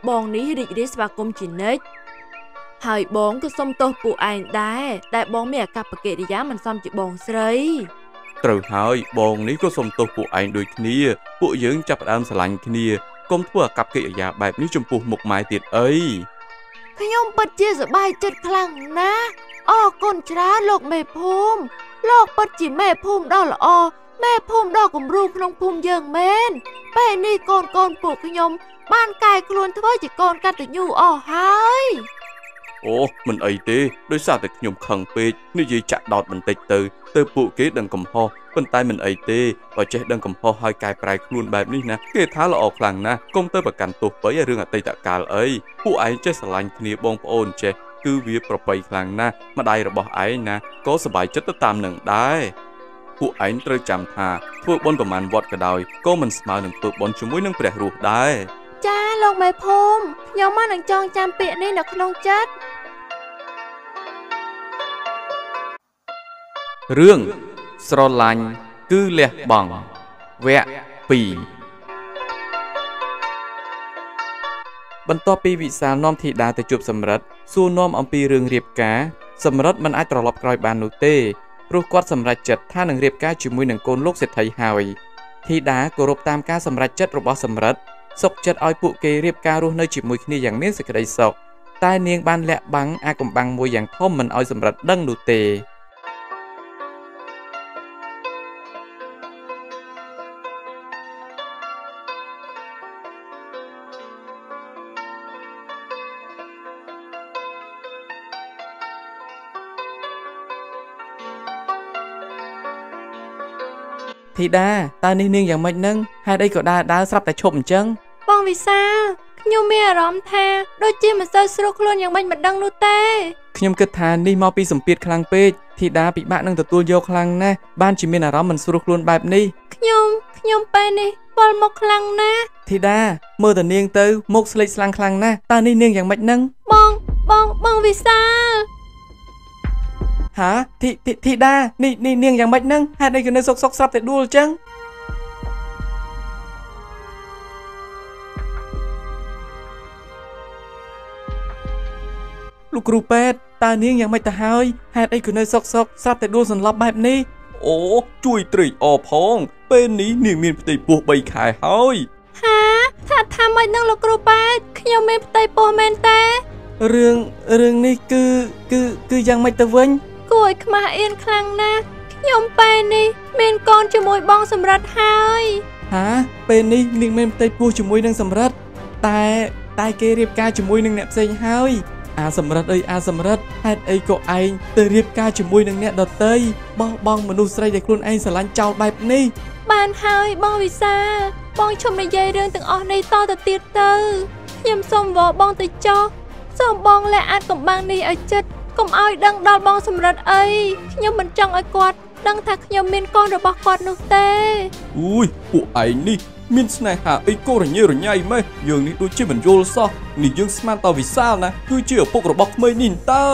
បងនេះរីករាយស្វាគមន៍ជានិច្ចហើយបងក៏សុំទោសពួកឯងដែរដែលបងមានអាកប្បកិរិយាមិនសមជាបងស្រីត្រូវហើយបងនេះក៏សុំទោសពួកឯងដូចគ្នាពួកយើងចាប់ផ្ដើមស្រឡាញ់គ្នាកុំធ្វើអាកប្បកិរិយាបែបនេះចំពោះមុខម៉ែទៀតអីខ្ញុំពិតជាសប្បាយចិត្តខ្លាំងណាស់អរគុណច្រើនលោកមេភូមិលោកពិតជាមេភូមិដ៏ល្អមេភូមិដ៏គំរូក្នុងភូមិយើងមែនពេលនេះកូនកូនពួកខ្ញុំបានកែខ្លួនធ្វើជាកូនកតញ្ញូអស់ហើយអូមិនអីទេដោយសារតែខ្ញុំខឹងពេកនិយាយចាក់ដោតបន្តិចទៅទៅពួកគេដឹងកំហុសប៉ុន្តែមិនអីទេបើចេះដឹងកំហុសហើយកែប្រែខ្លួនបែបនេះណាគេថាល្អខ្លាំងណាស់កុំទៅប្រកាន់ទោសបីឲ្យរឿងអតីតកាលអីពួកឯងចេះស្រឡាញ់គ្នាបងប្អូនចេះគឺវាប្រពៃខ្លាំងណាស់ម្ដាយរបស់ឯងណាក៏សប្បាយចិត្តទៅតាមនឹងដែរពួកឯងត្រូវចាំថាធ្វើបុណ្យប្រមាណវត្តក៏ដោយក៏មិនស្មើនឹងធ្វើបុណ្យជាមួយនឹងព្រះរស់ដែរចាលោកមេភូមិខ្ញុំមកនឹងចងចាំពាក្យនេះនៅក្នុងចិត្តរឿងស្រឡាញ់គឺលះបង់វគ្គពីរបន្ទាប់ពីវិសាលនាំធីតាទៅជួបសំរិទ្ធសួរនាំអំពីរឿងរៀបការសំរិទ្ធមិនអាចត្រឡប់ក្រោយបាននោះទេព្រោះគាត់សម្រេចចិត្តថានឹងរៀបការជាមួយនឹងកូនលោកសេដ្ឋីហើយធីតាគោរពតាមការសម្រេចចិត្តរបស់សំរិទ្ធសុខចិត្តឲ្យពួកគេរៀបការរស់នៅជាមួយគ្នាយ៉ាងមានសេចក្តីសុខតែនាងបានលាក់បាំងអាកំបាំងមួយយ៉ាងធំមិនឲ្យសំរិទ្ធដឹងនោះទេធីតាតើនេះនាងយ៉ាងម៉េចនឹងហេតុអីក៏ដើរដើរស្រាប់តែឈប់អញ្ចឹងបងវិសាលខ្ញុំមានអារម្មណ៍ថាដូចជាមិនសូវស្រួលខ្លួនយ៉ាងម៉េចមិនដឹងនោះទេខ្ញុំគិតថានេះមកពីសម្ពាធខ្លាំងពេកធីតាពិបាកនឹងទទួលយកខ្លាំងណាស់បានជាមានអារម្មណ៍មិនស្រួលខ្លួនបែបនេះខ្ញុំខ្ញុំពេលនេះពលមុខខ្លាំងណាស់ធីតាមើលទៅនាងទៅមុខស្លេកស្លាំងខ្លាំងណាស់តើនេះនាងយ៉ាងម៉េចនឹងបងបងបងវិសាលហាធីធីតានេះនេះនាងយ៉ាងម៉េចនឹងហេតុអីក៏នៅសុកសុកស្រាប់តែដួលអញ្ចឹងលោកគ្រូពេទ្យតើនាងយ៉ាងម៉េចទៅហើយហេតុអីក៏នៅសុកសុកស្រាប់តែដួលសន្លប់បែបនេះអូជួយត្រេកអរផងពេលនេះនាងមានផ្ទៃពោះបីខែហើយហាថាថាម៉េចនឹងលោកគ្រូពេទ្យខ្ញុំមានផ្ទៃពោះមែនទេរឿងរឿងនេះគឺគឺគឺយ៉ាងម៉េចទៅវិញគួរឲ្យខ្មាស់អៀនខ្លាំងណាស់ខ្ញុំពេលនេះមានកូនជាមួយបងសម្រិទ្ធហើយហាពេលនេះនាងមានផ្ទៃពោះជាមួយនឹងសម្រិទ្ធតែតែគេរៀបការជាមួយនឹងអ្នកផ្សេងហើយអាសម្រិទ្ធអីអាសម្រិទ្ធហេតុអីក៏ឯងទៅរៀបការជាមួយនឹងអ្នកដតីបោះបង់មនុស្សស្រីដែលខ្លួនឯងស្រឡាញ់ចោលបែបនេះបានហើយបងវិសាលបងឈប់និយាយរឿងទាំងអស់នេះតទៅទៀតទៅខ្ញុំសូមវល់បងទៅចុះសូមបងលែអាចកំបាំងនេះឲ្យចិត្តកុំឲ្យដឹងដល់បងសម្រិទ្ធអីខ្ញុំមិនចង់ឲ្យគាត់ដឹងថាខ្ញុំមានកូនរបស់គាត់នោះទេអុយពួកឯងនេះមានស្នេហាអីក៏រញ៉េរញ៉ៃម៉េះយើងនេះដូចជាមិនយល់សោះនេះយើងស្មានតវិសាលណាគឺជាឪពុករបស់ក្មេងនេះតើ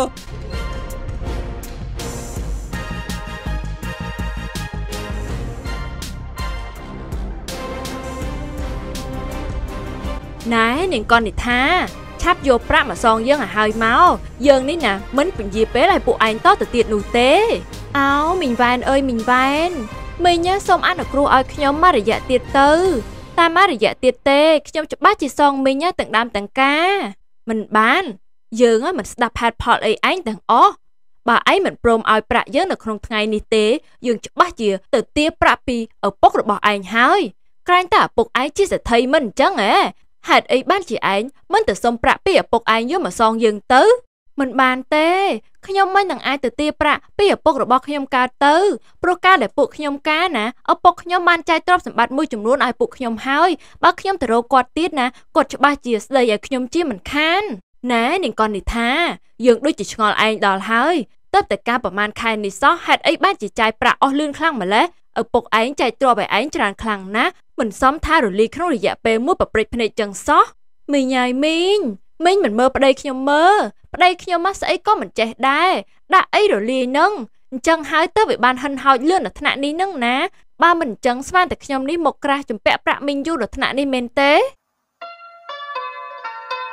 ណែនាងកននិថាឆាប់យកប្រាក់មកសងយើងឲ្យហើយមកយើងនេះណាមិនពញាពេលឲ្យពួកឯងតទៅទៀតនោះទេអោមីងវ៉ែនអើយមីងវ៉ែនមីងសូមអនុគ្រោះឲ្យខ្ញុំមករយៈទៀតទៅតាមមករយៈទៀតទេខ្ញុំច្បាស់ជាសងមីងទាំងដើមទាំងការមិនបានយើងមិនស្ដាប់ហេតុផលអីឯងទាំងអស់បើឯងមិនព្រមឲ្យប្រាក់យើងនៅក្នុងថ្ងៃនេះទេយើងច្បាស់ជាទៅទារប្រាក់ពីឪពុករបស់ឯងហើយក្រែងតែឪពុកឯងជាសេដ្ឋីមិនអញ្ចឹងហ៎ហេតុអីបានជាឯងមិនទៅសុំប្រាក់ពីឪពុកឯងយកមកសងយើងទៅមិនបានទេខ្ញុំមិននឹងអាចទៅទារប្រាក់ពីឪពុករបស់ខ្ញុំកើតទៅព្រោះការដែលពួកខ្ញុំការណាឪពុកខ្ញុំបានចែកទ្រព្យសម្បត្តិមួយចំនួនឲ្យពួកខ្ញុំហើយបើខ្ញុំទៅរកគាត់ទៀតណាគាត់ច្បាស់ជាស្ដីឲ្យខ្ញុំជាមិនខានណែនាងកននិថាយើងដូចជាឆ្ងល់ឯងដល់ហើយទៅតែការប្រមាណខែនេះសោះហេតុអីបានជាចាយប្រាក់អស់លឿនខ្លាំងម្ល៉េះឪពុកឯងចែកទ្រព្យឲ្យឯងច្រើនខ្លាំងណាស់មិនសមថារលីក្នុងរយៈពេលមួយប្រព្រឹត្តភ្នែកចឹងសោះមីងហើយមីងមីងមិនមើលប្តីខ្ញុំមើលប្តីខ្ញុំមកស្អីក៏មិនចេះដែរដាក់អីរលាយនឹងអញ្ចឹងហើយទៅវាបានហិនហោចលឿនដល់ថ្នាក់នេះនឹងណាបើមិនអញ្ចឹងស្មានតែខ្ញុំនេះមកក្រាស់ចម្ពាក់ប្រាក់មីងយូរដល់ថ្នាក់នេះមែនទេ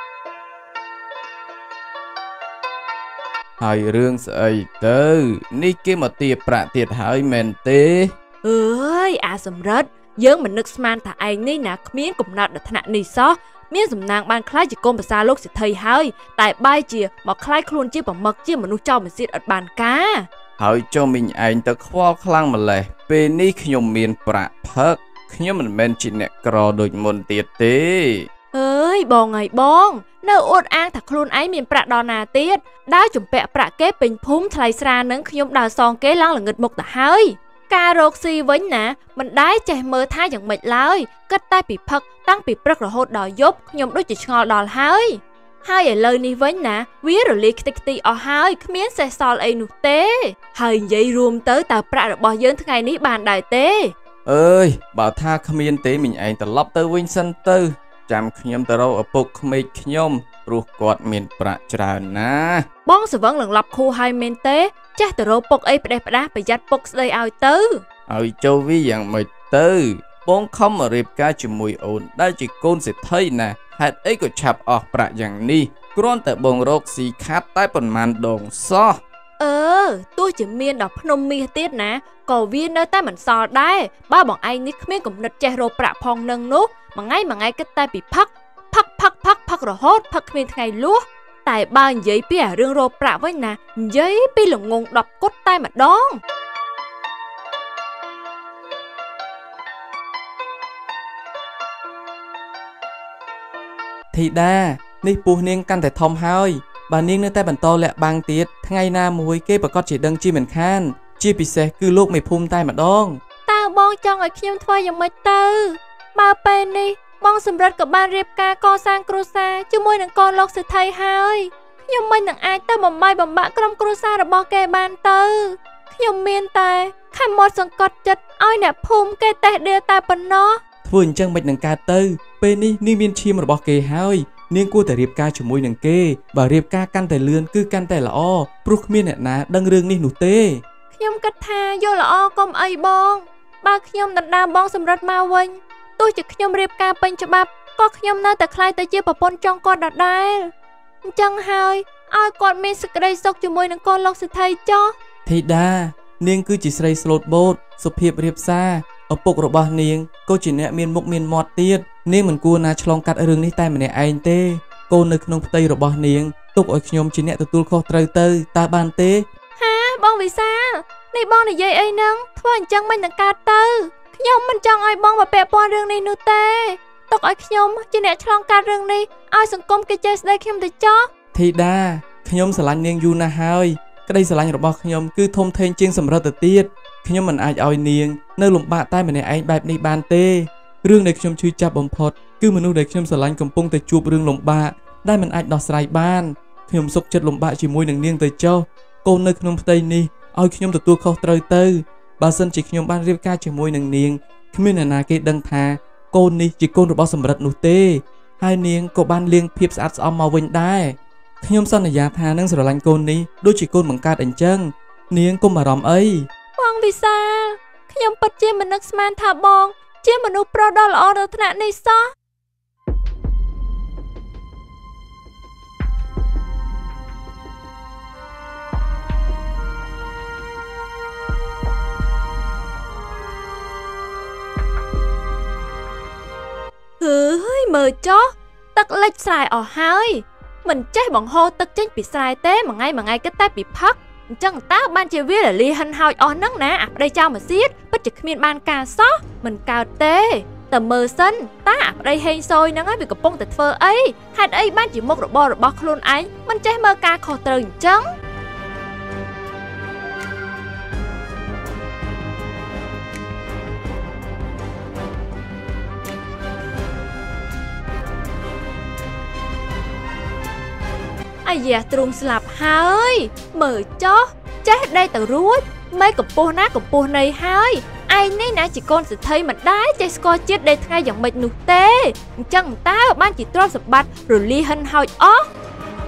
ហើយរឿងស្អីទៅនេះគេមកទារប្រាក់ទៀតហើយមែនទេអើយអាសម្រិតយើងមិននឹកស្មានថាឯងនេះណាគ្មានកំណត់ដល់ថ្នាក់នេះសោះមានសំណាងបានខ្លាចជាកូនប្រសារលោកសិទ្ធិហើយតែបែរជាមកខ្លាចខ្លួនជាប្រមឹកជាមនុស្សចោលមិនសៀតអត់បានការហើយចុះមីងឯងទៅខ្វល់ខ្លាំងម្លេះពេលនេះខ្ញុំមានប្រាក់ផឹកខ្ញុំមិនមែនជាអ្នកក្រដូចមុនទៀតទេអើយបងហើយបងនៅអួតអាងថាខ្លួនឯងមានប្រាក់ដល់ណាទៀតដើរជំពាក់ប្រាក់គេពេញភូមិថ្លៃស្រានឹងខ្ញុំដើរសងគេឡើងល្ងឹតមុខទៅហើយការរកស៊ីវិញណាមិនដែលចេះមើលថាយ៉ាងម៉េចឡើយគិតតែពីផឹកតាំងពីព្រឹករហូតដល់យប់ខ្ញុំដូចជាឆ្ងល់ដល់ហើយហើយឥឡូវនេះវិញណាវារលាយខ្ទេចខ្ទីអស់ហើយគ្មានសេះសល់អីនោះទេហើយនិយាយរួមទៅតើប្រាក់របស់យើងថ្ងៃនេះបានដែរទេអើយបើថាគ្មានទេមីងឯងត្រឡប់ទៅវិញសិនទៅចាំខ្ញុំទៅរកឪពុកក្មេកខ្ញុំព្រោះគាត់មានប្រាក់ច្រើនណាស់បងសវឹងនឹងឡប់ខួរហើយមែនទេចេះទៅរកពុកអីផ្ដេសផ្ដាសប្រយ័ត្នពុកស្ដីឲ្យទៅឲ្យចូលវាយ៉ាងម៉េចទៅបងខំមករៀបការជាមួយអូនដែលជាកូនសេដ្ឋីណាហេតុអីក៏ឆាប់អស់ប្រាក់យ៉ាងនេះគ្រាន់តែបងរកស៊ីខាត់តែប៉ុន្មានដងសោះអឺទោះជាមានដល់ភ្នំមាសទៀតណាក៏វានៅតែមិនសល់ដែរបើបងឯងនេះគ្មានគំនិតចេះរកប្រាក់ផងនឹងនោះមួយថ្ងៃមួយថ្ងៃគិតតែពីផឹកផឹកផឹកផឹកផឹករហូតផឹកគ្មានថ្ងៃលួសតែបើនិយាយពីអារឿងរកប្រាក់វិញណានិយាយពីល្ងងដប់គត់តែម្ដងធីតានេះពោះនាងកាន់តែធំហើយបើនាងនៅតែបន្តលាក់បាំងទៀតថ្ងៃណាមួយគេប្រកាសជាដឹងជាមិនខានជាពិសេសគឺលោកមេភូមិតែម្ដងតើបងចង់ឲ្យខ្ញុំធ្វើយ៉ាងម៉េចទៅបើពេលនេះបងសម្រិតក៏បានរៀបការកសាងគ្រួសារជាមួយនឹងកូនលោកសេដ្ឋីហើយខ្ញុំមិននឹងអាចទៅបំបីបំបាក់ក្រុមគ្រួសាររបស់គេបានទៅខ្ញុំមានតែខំមកសង្កត់ចិត្តឲ្យអ្នកភូមិគេតេះដៀលតែប៉ុណ្ណោះធ្វើអញ្ចឹងមិននឹងកើតទៅពេលនេះនាងមានឈាមរបស់គេហើយនាងគួរតែរៀបការជាមួយនឹងគេបើរៀបការកាន់តែលឿនគឺកាន់តែល្អព្រោះគ្មានអ្នកណាដឹងរឿងនេះនោះទេខ្ញុំគិតថាយល់ល្អកុំអីបងបើខ្ញុំដណ្ដើមបងសម្រិតមកវិញទោះជាខ្ញុំរៀបការពេញច្បាប់ក៏ខ្ញុំនៅតែខ្លាចទៅជាប្រពន្ធចុងគាត់ដដែលអញ្ចឹងហើយឲ្យគាត់មានសេចក្តីសុខជាមួយនឹងកូនលោកសេដ្ឋីចុះធីតានាងគឺជាស្រីស្លូតបូតសុភាពរៀបសារឪពុករបស់នាងក៏ជាអ្នកមានមុខមានមាត់ទៀតនាងមិនគួរណាឆ្លងកាត់រឿងនេះតែម្នាក់ឯងទេកូននៅក្នុងផ្ទៃរបស់នាងទុកឲ្យខ្ញុំជាអ្នកទទួលខុសត្រូវទៅតើបានទេហាបងវិសាលនេះបងនិយាយអីហ្នឹងធ្វើអញ្ចឹងមិននឹងកើតទៅខ្ញុំមិនចង់ឲ្យបងមកពាក់ព័ន្ធរឿងនេះនោះទេទុកឲ្យខ្ញុំជាអ្នកឆ្លងកាត់រឿងនេះឲ្យសង្គមគេចេះស្ដីខ្ញុំទៅចោះធីតាខ្ញុំស្រឡាញ់នាងយូរណាស់ហើយក្តីស្រឡាញ់របស់ខ្ញុំគឺធំធេងជាងសម្រិតទៅទៀតខ្ញុំមិនអាចឲ្យនាងនៅលំបាកតែម្នាក់ឯងបែបនេះបានទេរឿងដែលខ្ញុំឈឺចាប់បំផុតគឺមនុស្សដែលខ្ញុំស្រឡាញ់កំពុងតែជួបរឿងលំបាកដែលមិនអាចដោះស្រាយបានខ្ញុំសុខចិត្តលំបាកជាមួយនឹងនាងទៅចុះកូននៅក្នុងផ្ទៃនេះឲ្យខ្ញុំទទួលខុសត្រូវទៅបើសិនជាខ្ញុំបានរៀបការជាមួយនឹងនាងគ្មានអ្នកណាគេដឹងថាកូននេះជាកូនរបស់សម្រិតនោះទេហើយនាងក៏បានលៀងភាពស្អាតស្អំមកវិញដែរខ្ញុំសន្យាថានឹងស្រឡាញ់កូននេះដូចជាកូនបង្កើតអញ្ចឹងនាងកុំបារម្ភអីបងវិសាលខ្ញុំពិតជាមិននឹកស្មានថាបងជាមនុស្សប្រុសដ៏ល្អដល់ថ្នាក់នេះសោះអើយមើលចុះទឹកលិចស្រែអស់ហើយមិនចេះបង្ហូរទឹកចេញពីស្រែទេមួយថ្ងៃមួយថ្ងៃគិតតែពីផឹកអញ្ចឹងតើបានជាវាលលាហិនហោចអស់ហ្នឹងណាអាប្តីចៅមកសៀតពិតជាគ្មានបានការសោះមិនកើតទេតែមើលសិនតើអាប្តីហេងសយហ្នឹងវាកំពុងតែធ្វើអីហេតុអីបានជាមុខរបររបស់ខ្លួនឯងមិនចេះមើលការខុសត្រូវអញ្ចឹងអាយ៉ាទ្រូងស្លាប់ហើយមើលចុះចេះដេកទៅរួចមេកំពុះណាកំពុះនៃហើយឯងនេះណាជាកូនសេដ្ឋីមិនដែរចេះស្គាល់ជាតិដេកថ្ងៃយ៉ាងម៉េចនោះទេអញ្ចឹងតើបានជាទ្រព្យសម្បត្តិរលាហិនហោចអស់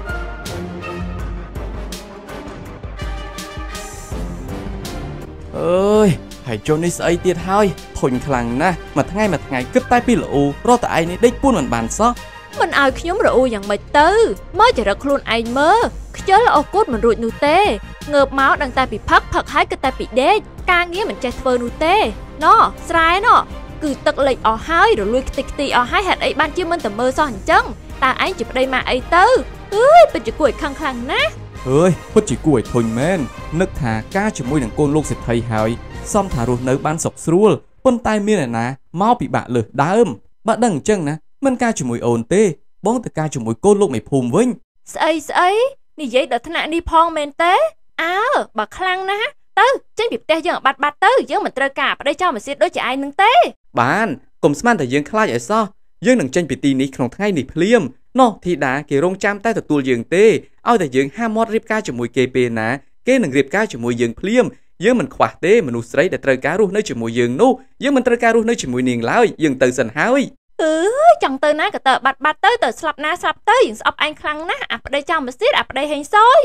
អើយហើយជុំនេះស្អីទៀតហើយធុញខ្លាំងណាស់មួយថ្ងៃមួយថ្ងៃគិតតែពីល្អរត់តែឯងនេះដេកពួនមិនបានសោះមិនឲ្យខ្ញុំរអ៊ូយ៉ាងម៉េចទៅមកចរិតខ្លួនឯងមើលខ្ជិលអស់គូតមិនរួចនោះទេងើបមកដឹងតែពីផឹកផឹកហើយក៏តែពីដេកការងារមិនចេះធ្វើនោះទេណោស្រែណោគឺទឹកលិចអស់ហើយរលួយខ្ទេចខ្ទីអស់ហើយហេតុអីបានជាមិនទៅមើលសោះអញ្ចឹងតើឯងជាប្តីម៉ាក់អីទៅអើយពិតជាគួរឲ្យខឹងខ្លាំងណាស់អើយពិតជាគួរឲ្យធុញមែននឹកថាការជាមួយនឹងកូនលោកសេដ្ឋីហើយសមថារស់នៅបានសុខស្រួលប៉ុន្តែមានអ្នកណាមកពិបាកលើសដើមបើដឹងអញ្ចឹងណាមិនការជាមួយអូនទេបងទៅការជាមួយកូនលោកមេភូមិវិញស្អីស្អីនិយាយដល់ថ្នាក់នេះផងមែនទេអើបើខ្លាំងណាស់ទៅចេញពីផ្ទះយើងឲ្យបាត់បាត់ទៅយើងមិនត្រូវការប្តីចោលមកសៀតដូចជាឯងនឹងទេបានកុំស្មានតែយើងខ្លាចឲ្យសោះយើងនឹងចេញពីទីនេះក្នុងថ្ងៃនេះភ្លាមណោះធីតាគេរងចាំតែទទួលយើងទេឲ្យតែយើងហាមាត់រៀបការជាមួយគេពេលណាគេនឹងរៀបការជាមួយយើងភ្លាមយើងមិនខ្វះទេមនុស្សស្រីដែលត្រូវការរស់នៅជាមួយយើងនោះយើងមិនត្រូវការរស់នៅជាមួយនាងឡើយយើងទៅសិនហើយអឺចង់ទៅណាក៏ទៅបាត់បាត់ទៅទៅស្លាប់ណាស្លាប់ទៅយើងស្អប់ឯងខ្លាំងណាស់អាប្តីចោលមកសៀតអាប្តីហេងសយ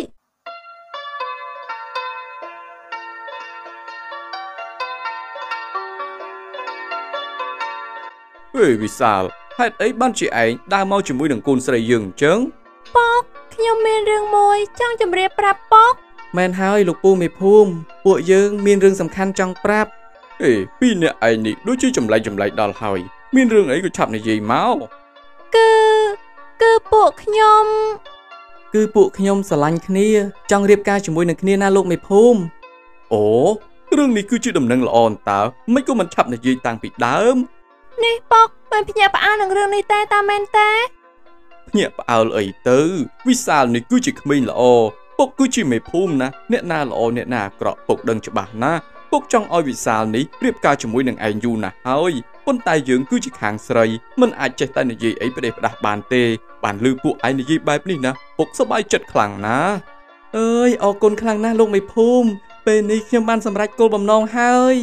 អេវិសាលហេតុអីបានជាឯងដើរមកជាមួយនឹងកូនស្រីយើងអញ្ចឹងប៉កខ្ញុំមានរឿងមួយចង់ជម្រាបប្រាប់ប៉កមែនហើយលោកពូមេភូមិពួកយើងមានរឿងសំខាន់ចង់ប្រាប់អេពីរអ្នកឯងនេះដូចជាចម្លែកចម្លែកដល់ហើយមានរឿងអីក៏ឆាប់និយាយមកគឺគឺពួកខ្ញុំគឺពួកខ្ញុំស្រឡាញ់គ្នាចង់រៀបការជាមួយនឹងគ្នាណាលោកមេភូមិអូរឿងនេះគឺជាដំណឹងល្អតើមិនក៏មិនឆាប់និយាយតាំងពីដើមនេះប៉កមិនភ្ញាក់ផ្អើលនឹងរឿងនេះទេតាមែនទេភ្ញាក់ផ្អើលអីទៅវិសាលនេះគឺជាក្មេងល្អពុកគឺជាមេភូមិណាអ្នកណាល្អអ្នកណាអាក្រក់ពុកដឹងច្បាស់ណាពុកចង់ឲ្យវិសាលនេះរៀបការជាមួយនឹងឯងយូរណាស់ហើយប៉ុន្តែយើងគឺជាខាងស្រីមិនអាចចេះតែនិយាយអីផ្ដេសផ្ដាស់បានទេបានឮពួកឯងនិយាយបែបនេះណាពុកសប្បាយចិត្តខ្លាំងណាស់អើយអរគុណខ្លាំងណាស់លោកមេភូមិពេលនេះខ្ញុំបានសម្រេចគោលបំណងហើយ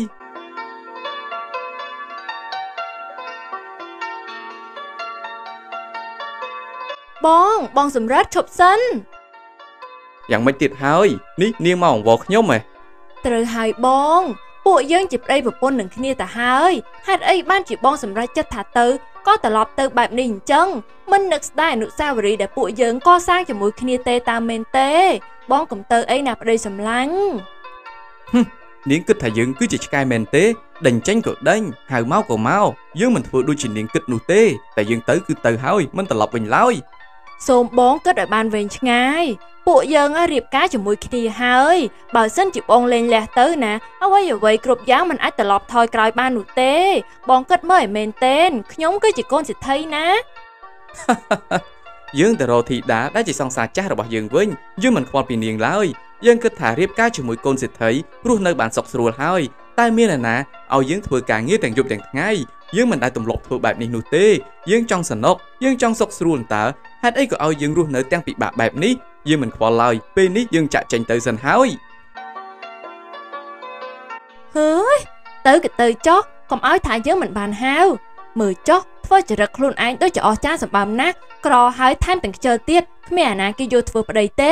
បងបងសម្រាប់ឈប់សិនយ៉ាងម៉េចទៀតហើយនេះនាងមកអង្វរខ្ញុំហ៎ត្រូវហើយបងពួកយើងជាប្តីប្រពន្ធនឹងគ្នាទៅហើយហេតុអីបានជាបងសម្រេចចិត្តថាទៅក៏ត្រឡប់ទៅបែបនេះអញ្ចឹងមិននឹកស្ដាយអនុស្សាវរីយ៍ដែលពួកយើងកសាងជាមួយគ្នាទេតាមមែនទេបងកុំទៅអីណាប្តីសម្លាញ់នាងគិតថាយើងគឺជាឆ្កែមែនទេដេញចេញក៏ដេញហៅមកក៏មកយើងមិនធ្វើដូចជានាងគិតនោះទេតែយើងទៅគឺទៅហើយមិនត្រឡប់វិញឡើយសូមបងគិតឲ្យបានវែងឆ្ងាយពួកយើងរៀបការជាមួយគ្នាហើយបើសិនជាបងលេងលះទៅណាអ្វីអ្វីគ្រប់យ៉ាងមិនអាចត្រឡប់ថយក្រោយបាននោះទេបងគិតមើលឲ្យមែនទេខ្ញុំគឺជាកូនសេដ្ឋីណាយើងទៅរកធីតាដែលជាសង្សារចាស់របស់យើងវិញយើងមិនខ្វល់ពីនាងឡើយយើងគិតថារៀបការជាមួយកូនសេដ្ឋីរស់នៅបានសុខស្រួលហើយតែមានអ្នកណាឲ្យយើងធ្វើការងារទាំងយប់ទាំងថ្ងៃយើងមិនដែលទម្លាប់ធ្វើបែបនេះនោះទេយើងចង់សនុកយើងចង់សុខស្រួលតើហេតុអីក៏ឲ្យយើងរស់នៅទាំងពិបាកបែបនេះយើងមិនខ្វល់ឡើយពេលនេះយើងចាក់ចេញទៅសិនហើយហើយទៅក៏ទៅចុះកុំឲ្យថាយើងមិនបានហៅមើលចុះធ្វើចរិតខ្លួនឯងដូចជាអស្ចារ្យសម្បើមណាស់ក្រហើយថែមទាំងខ្ជិលទៀតគ្មានអាណាគេយកធ្វើប្តីទេ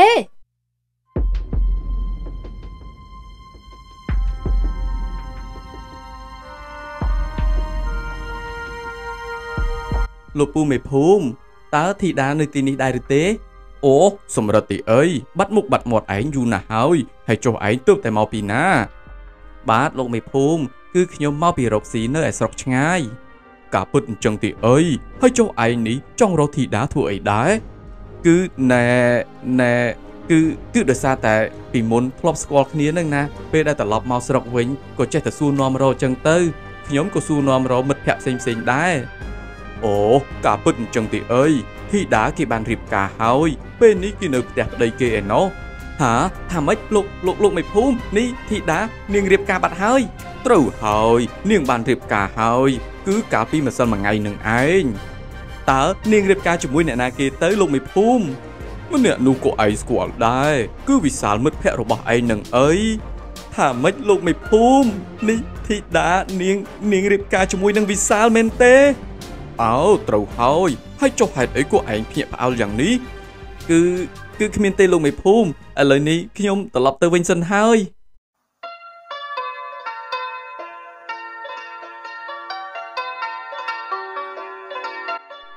លោកពូមេភូមិតើធីតានៅទីនេះដែរឬទេអូសម្រិតទីអីបាត់មុខបាត់មាត់ឯងយូរណាស់ហើយហើយចុះឯងទើបតែមកពីណាបាទលោកមេភូមិគឺខ្ញុំមកពីរកស៊ីនៅឯស្រុកឆ្ងាយការពិតអញ្ចឹងទីអីហើយចុះឯងនេះចង់រកធីតាធ្វើអីដែរគឺណែណែគឺគឺដោយសារតែពីមុនធ្លាប់ស្គាល់គ្នានឹងណាពេលដែលត្រឡប់មកស្រុកវិញក៏ចេះតែសួរនាំរកអញ្ចឹងទៅខ្ញុំក៏សួរនាំរកមិត្តភក្តិផ្សេងផ្សេងដែរអូការពិតអញ្ចឹងទីអីធីតាគេបានរៀបការហើយពេលនេះគេនៅផ្ទះប្តីគេឯណោះហាថាម៉េចលោកលោកលោកមេភូមិនេះធីតានាងរៀបការបាត់ហើយត្រូវហើយនាងបានរៀបការហើយគឺកាលពីម្សិលមួយថ្ងៃនឹងឯងតើនាងរៀបការជាមួយអ្នកណាគេទៅលោកមេភូមិម្នាក់នោះក៏ឯងស្គាល់ដែរគឺវិសាលមិត្តភក្តិរបស់ឯងនឹងអីថាម៉េចលោកមេភូមិនេះធីតានាងនាងរៀបការជាមួយនឹងវិសាលមែនទេអោត្រូវហើយហើយចុះហេតុអីក៏ឯងភ្ញាក់ផ្អើលយ៉ាងនេះគឺគឺគ្មានទេលោកមេភូមិឥឡូវនេះខ្ញុំត្រឡប់ទៅវិញសិនហើយ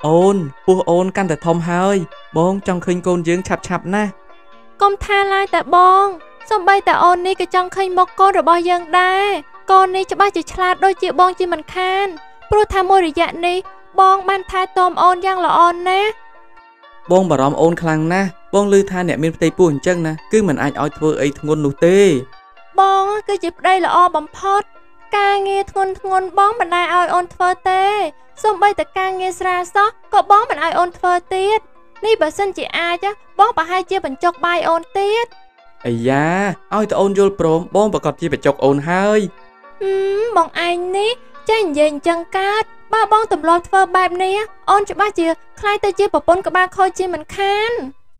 អូនពោះអូនកាន់តែធំហើយបងចង់ឃើញកូនយើងឆាប់ឆាប់ណាស់កុំថាឡើយតែបងសូម្បីតែអូននេះក៏ចង់ឃើញមុខកូនរបស់យើងដែរកូននេះច្បាស់ជាឆ្លាតដូចជាបងជាមិនខានព្រោះថាមួយរយៈនេះបងបានថែទាំអូនយ៉ាងល្អណាស់បងបារម្ភអូនខ្លាំងណាស់បងឮថាអ្នកមានផ្ទៃពោះអញ្ចឹងណាគឺមិនអាចឲ្យធ្វើអីធ្ងន់នោះទេបងគឺជាប្តីល្អបំផុតការងារធ្ងន់ធ្ងន់បងមិនដែលឲ្យអូនធ្វើទេសូម្បីតែការងារស្រាលសោះក៏បងមិនឲ្យអូនធ្វើទៀតនេះបើសិនជាអាចបងប្រហែលជាបញ្ចុកបាយអូនទៀតអាយ៉ាឲ្យតែអូនយល់ព្រមបងប្រកាសជាបញ្ចុកអូនហើយហឹមបងឯងនេះចេះនិយាយអញ្ចឹងកើតបើបងទម្លាប់ធ្វើបែបនេះអូនច្បាស់ជាខ្លាយទៅជាប្រពន្ធក្បាលខូចជាមិនខាន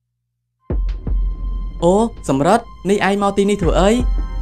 អូសម្រិតនេះឯងមកទីនេះធ្វើអី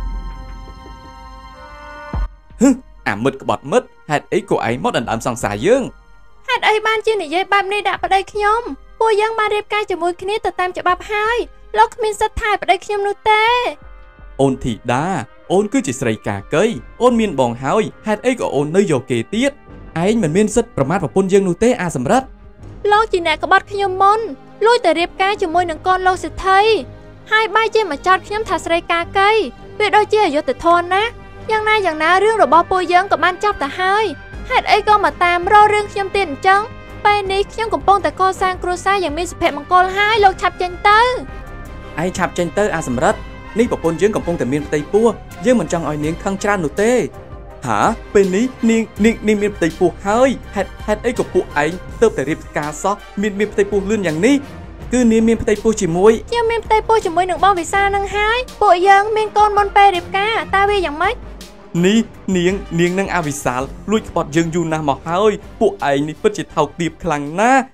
ហឹអាមិតក្បត់មិតហេតុអីក៏ឯងមកដណ្ដើមសង្សារយើងហេតុអីបានជានិយាយបែបនេះដាក់ប្តីខ្ញុំពួកយើងបានរៀបការជាមួយគ្នាទៅតាមច្បាប់ហើយលោកគ្មានសិទ្ធិថែប្តីខ្ញុំនោះទេអូនធីតាអូនគឺជាស្រីកាកីអូនមានបងហើយហេតុអីក៏អូននៅយកគេទៀតឯងមិនមានសិទ្ធិប្រមាថប្រពន្ធយើងនោះទេអាសម្រិតលោកជាអ្នកក្បត់ខ្ញុំមុនលួចតែរៀបការជាមួយនឹងកូនលោកសិទ្ធិហើយបែរជាមកចោទខ្ញុំថាស្រីកាកីវាដូចជាអយុត្តិធម៌ណាយ៉ាងណាយ៉ាងណារឿងរបស់ពួកយើងក៏បានចាប់ទៅហើយហេតុអីក៏មកតាមរករឿងខ្ញុំទៀតអញ្ចឹងពេលនេះខ្ញុំកំពុងតែកសាងគ្រួសារយ៉ាងមានសុភមង្គលហើយលោកឆាប់ចេញទៅឯងឆាប់ចេញទៅអាសម្រិតនេះប្រពន្ធយើងកំពុងតែមានផ្ទៃពោះយើងមិនចង់ឲ្យនាងខឹងច្រើននោះទេហាពេលនេះនាងនាងនាងមានផ្ទៃពោះហើយហេតុហេតុអីក៏ពួកឯងទើបតែរៀបការសោះមានមានផ្ទៃពោះលឿនយ៉ាងនេះគឺនាងមានផ្ទៃពោះជាមួយខ្ញុំមានផ្ទៃពោះជាមួយនឹងបងវិសានឹងហើយពួកយើងមានកូនមុនពេលរៀបការតើវាយ៉ាងម៉េចនេះនាងនាងនឹងអវិសាលលួចក្បត់យើងយូរណាស់មកហើយពួកឯងនេះពិតជាថោកទាបខ្លាំងណាស់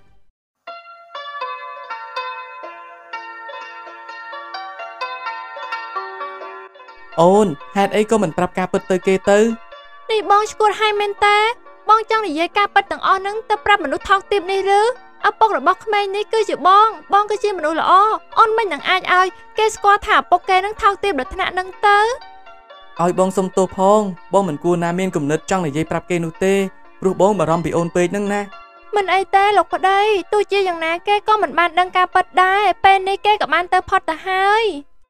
អូនហេតុអីក៏មិនប្រាប់ការពិតទៅគេទៅនេះបងឈួតហើយមែនតើបងចង់និយាយការពិតទាំងអស់ហ្នឹងទៅប្រាប់មនុស្សថោកទាបនេះឬឪពុករបស់ក្មេងនេះគឺជាបងបងគឺជាមនុស្សល្អអូនមិននឹងអាចឲ្យគេស្គាល់ថាឪពុកគេនឹងថោកទាបដល់ថ្នាក់ហ្នឹងទៅឲ្យបងសុំទោសផងបងមិនគួរណាមានគំនិតចង់និយាយប្រាប់គេនោះទេព្រោះបងបារម្ភពីអូនពេកហ្នឹងណាមិនអីទេលោកប្តីទោះជាយ៉ាងណាគេក៏មិនបានដឹងការពិតដែរពេលនេះគេក៏បានទៅផុតទៅហើយ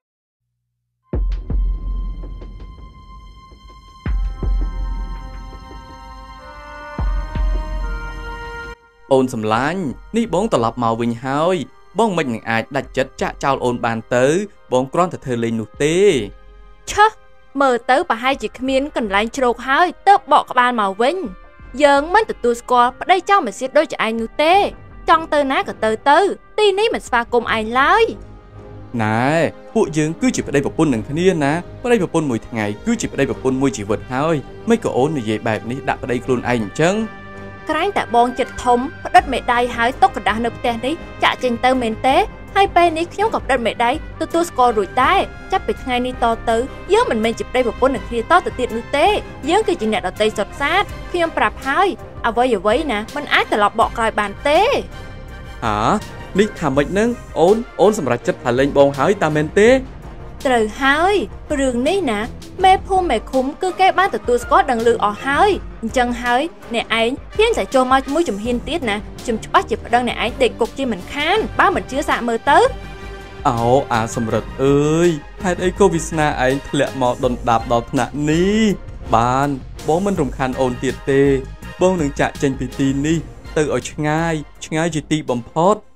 អូនសម្លាញ់នេះបងត្រឡប់មកវិញហើយបងមិននឹងអាចដាច់ចិត្តចាក់ចោលអូនបានទៅបងគ្រាន់តែធ្វើលេងនោះទេឆើមើលទៅប្រហែលជាគ្មានកន្លែងជ្រោកហើយទើបបកក្បាលមកវិញយើងមិនទទួលស្គាល់ប្តីចង់មកសៀតដូចជាឯងនោះទេចង់ទៅណាក៏ទៅទៅទីនេះមិនស្វាគមន៍ឯងឡើយណែពួកយើងគឺជាប្តីប្រពន្ធនឹងគ្នាណាប្តីប្រពន្ធមួយថ្ងៃគឺជាប្តីប្រពន្ធមួយជីវិតហើយមិនក៏អូននិយាយបែបនេះដាក់ប្តីខ្លួនឯងអញ្ចឹងក្រែងតែបងចិត្តធំផ្ដិតមេដៃហើយຕົកกระดาษនៅផ្ទះនេះចាក់ចេញទៅមែនទេហើយពេលនេះខ្ញុំក៏ផ្ដិតមេដៃទទួលស្គាល់រួចដែរចាប់ពីថ្ងៃនេះតទៅយើងមិនមែនជាប្តីប្រពន្ធនឹងគ្នាតទៅទៀតនោះទេយើងគឺជាអ្នកដតីសុតសាតខ្ញុំប្រាប់ហើយអ្វីអ្វីណាមិនអាចត្រឡប់បកក្រោយបានទេហានេះថាម៉េចនឹងអូនអូនសម្រាប់ចិត្តថាលេងបងហើយតើមែនទេត្រូវហើយរឿងនេះណាមេភូមិមេឃុំគឺគេបានទទួលស្គាល់ដឹងឮអស់ហើយអញ្ចឹងហើយអ្នកឯងហ៊ានតែចូលមកជាមួយជំហានទៀតណាខ្ញុំច្បាស់ជាប្តឹងអ្នកឯងដេកគុកជាមិនខានបើមិនជឿសាកមើលទៅអោអាសម្រិតអើយហេតុអីក៏វាសនាឯងធ្លាក់មកដុនដាបដល់ថ្នាក់នេះបានបងមិនរំខានអូនទៀតទេបងនឹងចាក់ចេញពីទីនេះទៅឲ្យឆ្ងាយឆ្ងាយជាទីបំផុត